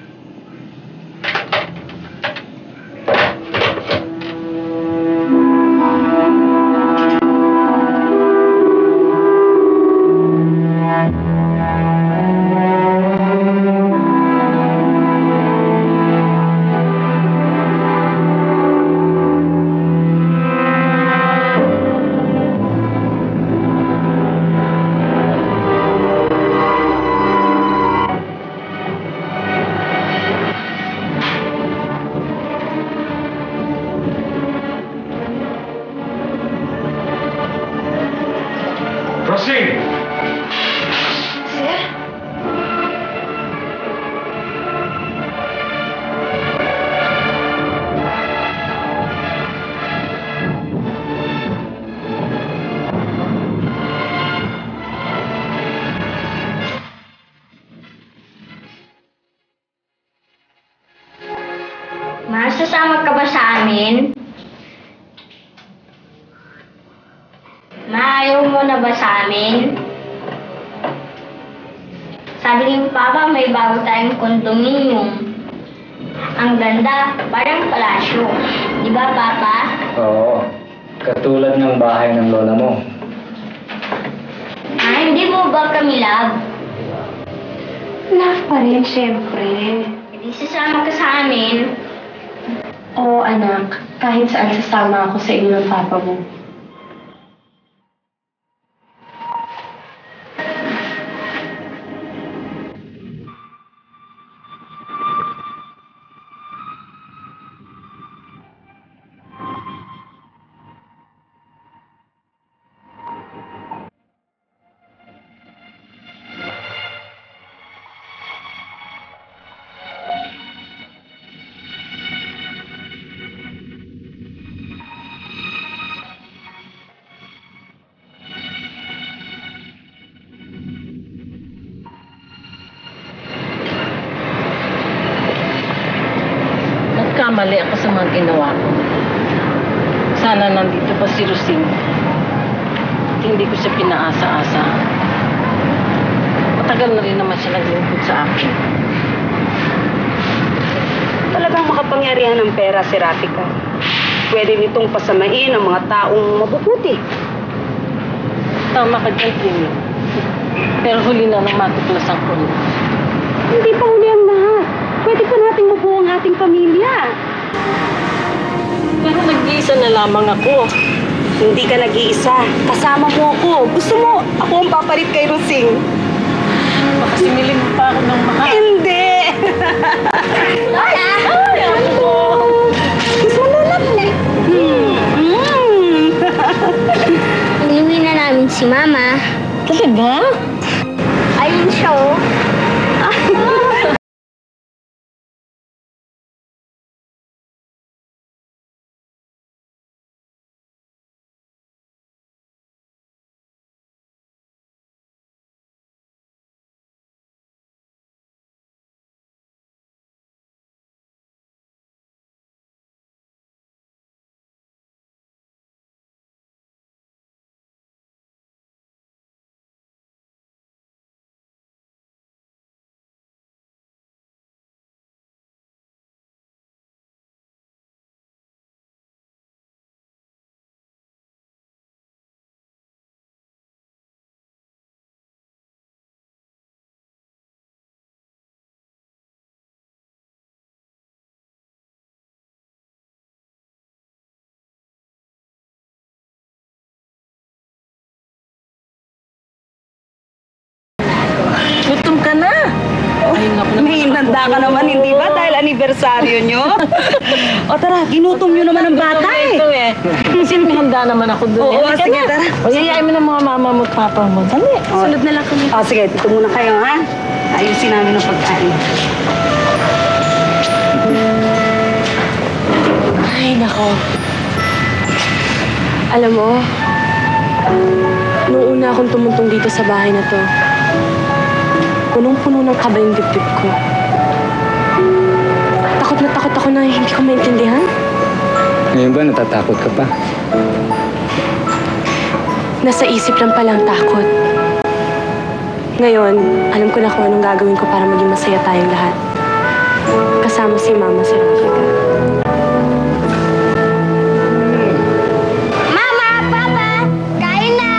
Ma, sasama ka ba sa amin? Ma, ayaw mo na ba sa amin? Sabi ni Papa, may bago tayong kondominium. Ang ganda, parang palasyo. Di ba, Papa? Oo. Katulad ng bahay ng lola mo. Hindi mo ba kami love? Love pa rin, syempre. Hindi sasama ka sa amin. Oo, anak. Kahit saan sasama ako sa inyo ng papa mo. Nagkamali ako sa mga ginawa ko. Sana nandito pa si Rosing. At hindi ko siya pinaasa-asa. Matagal na rin naman siya naglingkod sa akin. Talagang makapangyarihan ng pera si Rafika. Pwede nitong pasamain ang mga taong mabubuti. Tama ka dyan, Trini. Pero huli na nang matuklasan ko niya. Hindi pa huli ang lahat. Pwede pa nating mabuo ang ating pamilya. Pero nag-iisa na lamang ako. Hindi ka nag-iisa. Kasama mo ako. Gusto mo, ako ang papalit kay Rosing. Baka siniling mo pa ako ng mahal. Hindi! Lola! Ano ko? Gusto mo lalap na? Inuwi na namin si Mama. Talaga? Ayun siya, oh. Gutom ka na. Ayun nga pala. May inanda ka naman, hindi ba? Dahil anibersaryo nyo. O tara, ginutom nyo naman ang bata eh. Ito eh. Kasi may handa naman ako doon. Oo, Halika sige, na. tara. O, yayain mo ng mga mama mo at papa mo. Dali. Sunod na lang kami. O sige, dito muna kayo ha. Ayusin namin ang pagkain. Ay, nako. Alam mo, nung una akong tumuntong dito sa bahay na to, punong-puno ng kaba yung dibdib ko. Takot na takot ako na hindi ko maintindihan. Ngayon ba natatakot ka pa? Nasa isip lang palang takot. Ngayon, alam ko na kung anong gagawin ko para maging masaya tayong lahat. Kasama si Mama sa Rafika. Mama! Papa! Kain na!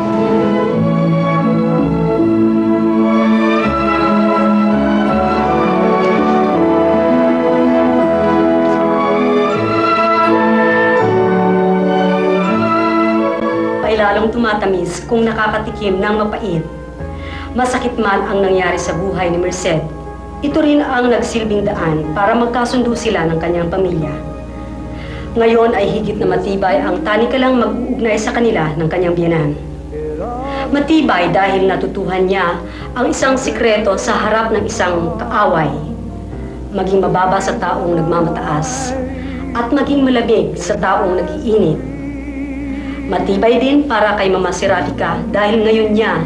Ay lalong tumatamis kung nakakatikim ng mapait. Masakit man ang nangyari sa buhay ni Merced, ito rin ang nagsilbing daan para magkasundo sila ng kanyang pamilya. Ngayon ay higit na matibay ang tanikalang mag-uugnay sa kanila ng kanyang biyenan. Matibay dahil natutuhan niya ang isang sikreto sa harap ng isang kaaway. Maging mababa sa taong nagmamataas at maging malamig sa taong nag-iinit. Matibay din para kay Mama Serafika dahil ngayon niya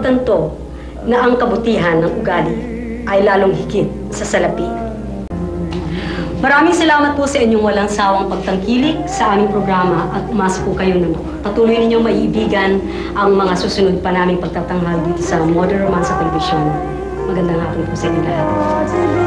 napagtanto na ang kabutihan ng ugali ay lalong higit sa salapi. Maraming salamat po sa inyong walang sawang pagtangkilik sa aming programa at umasa po kayo na patuloy ninyong maiibigan ang mga susunod pa naming pagtatanghal dito sa Modern Romance sa Telebisyon. Magandang hapon po sa inyo lahat.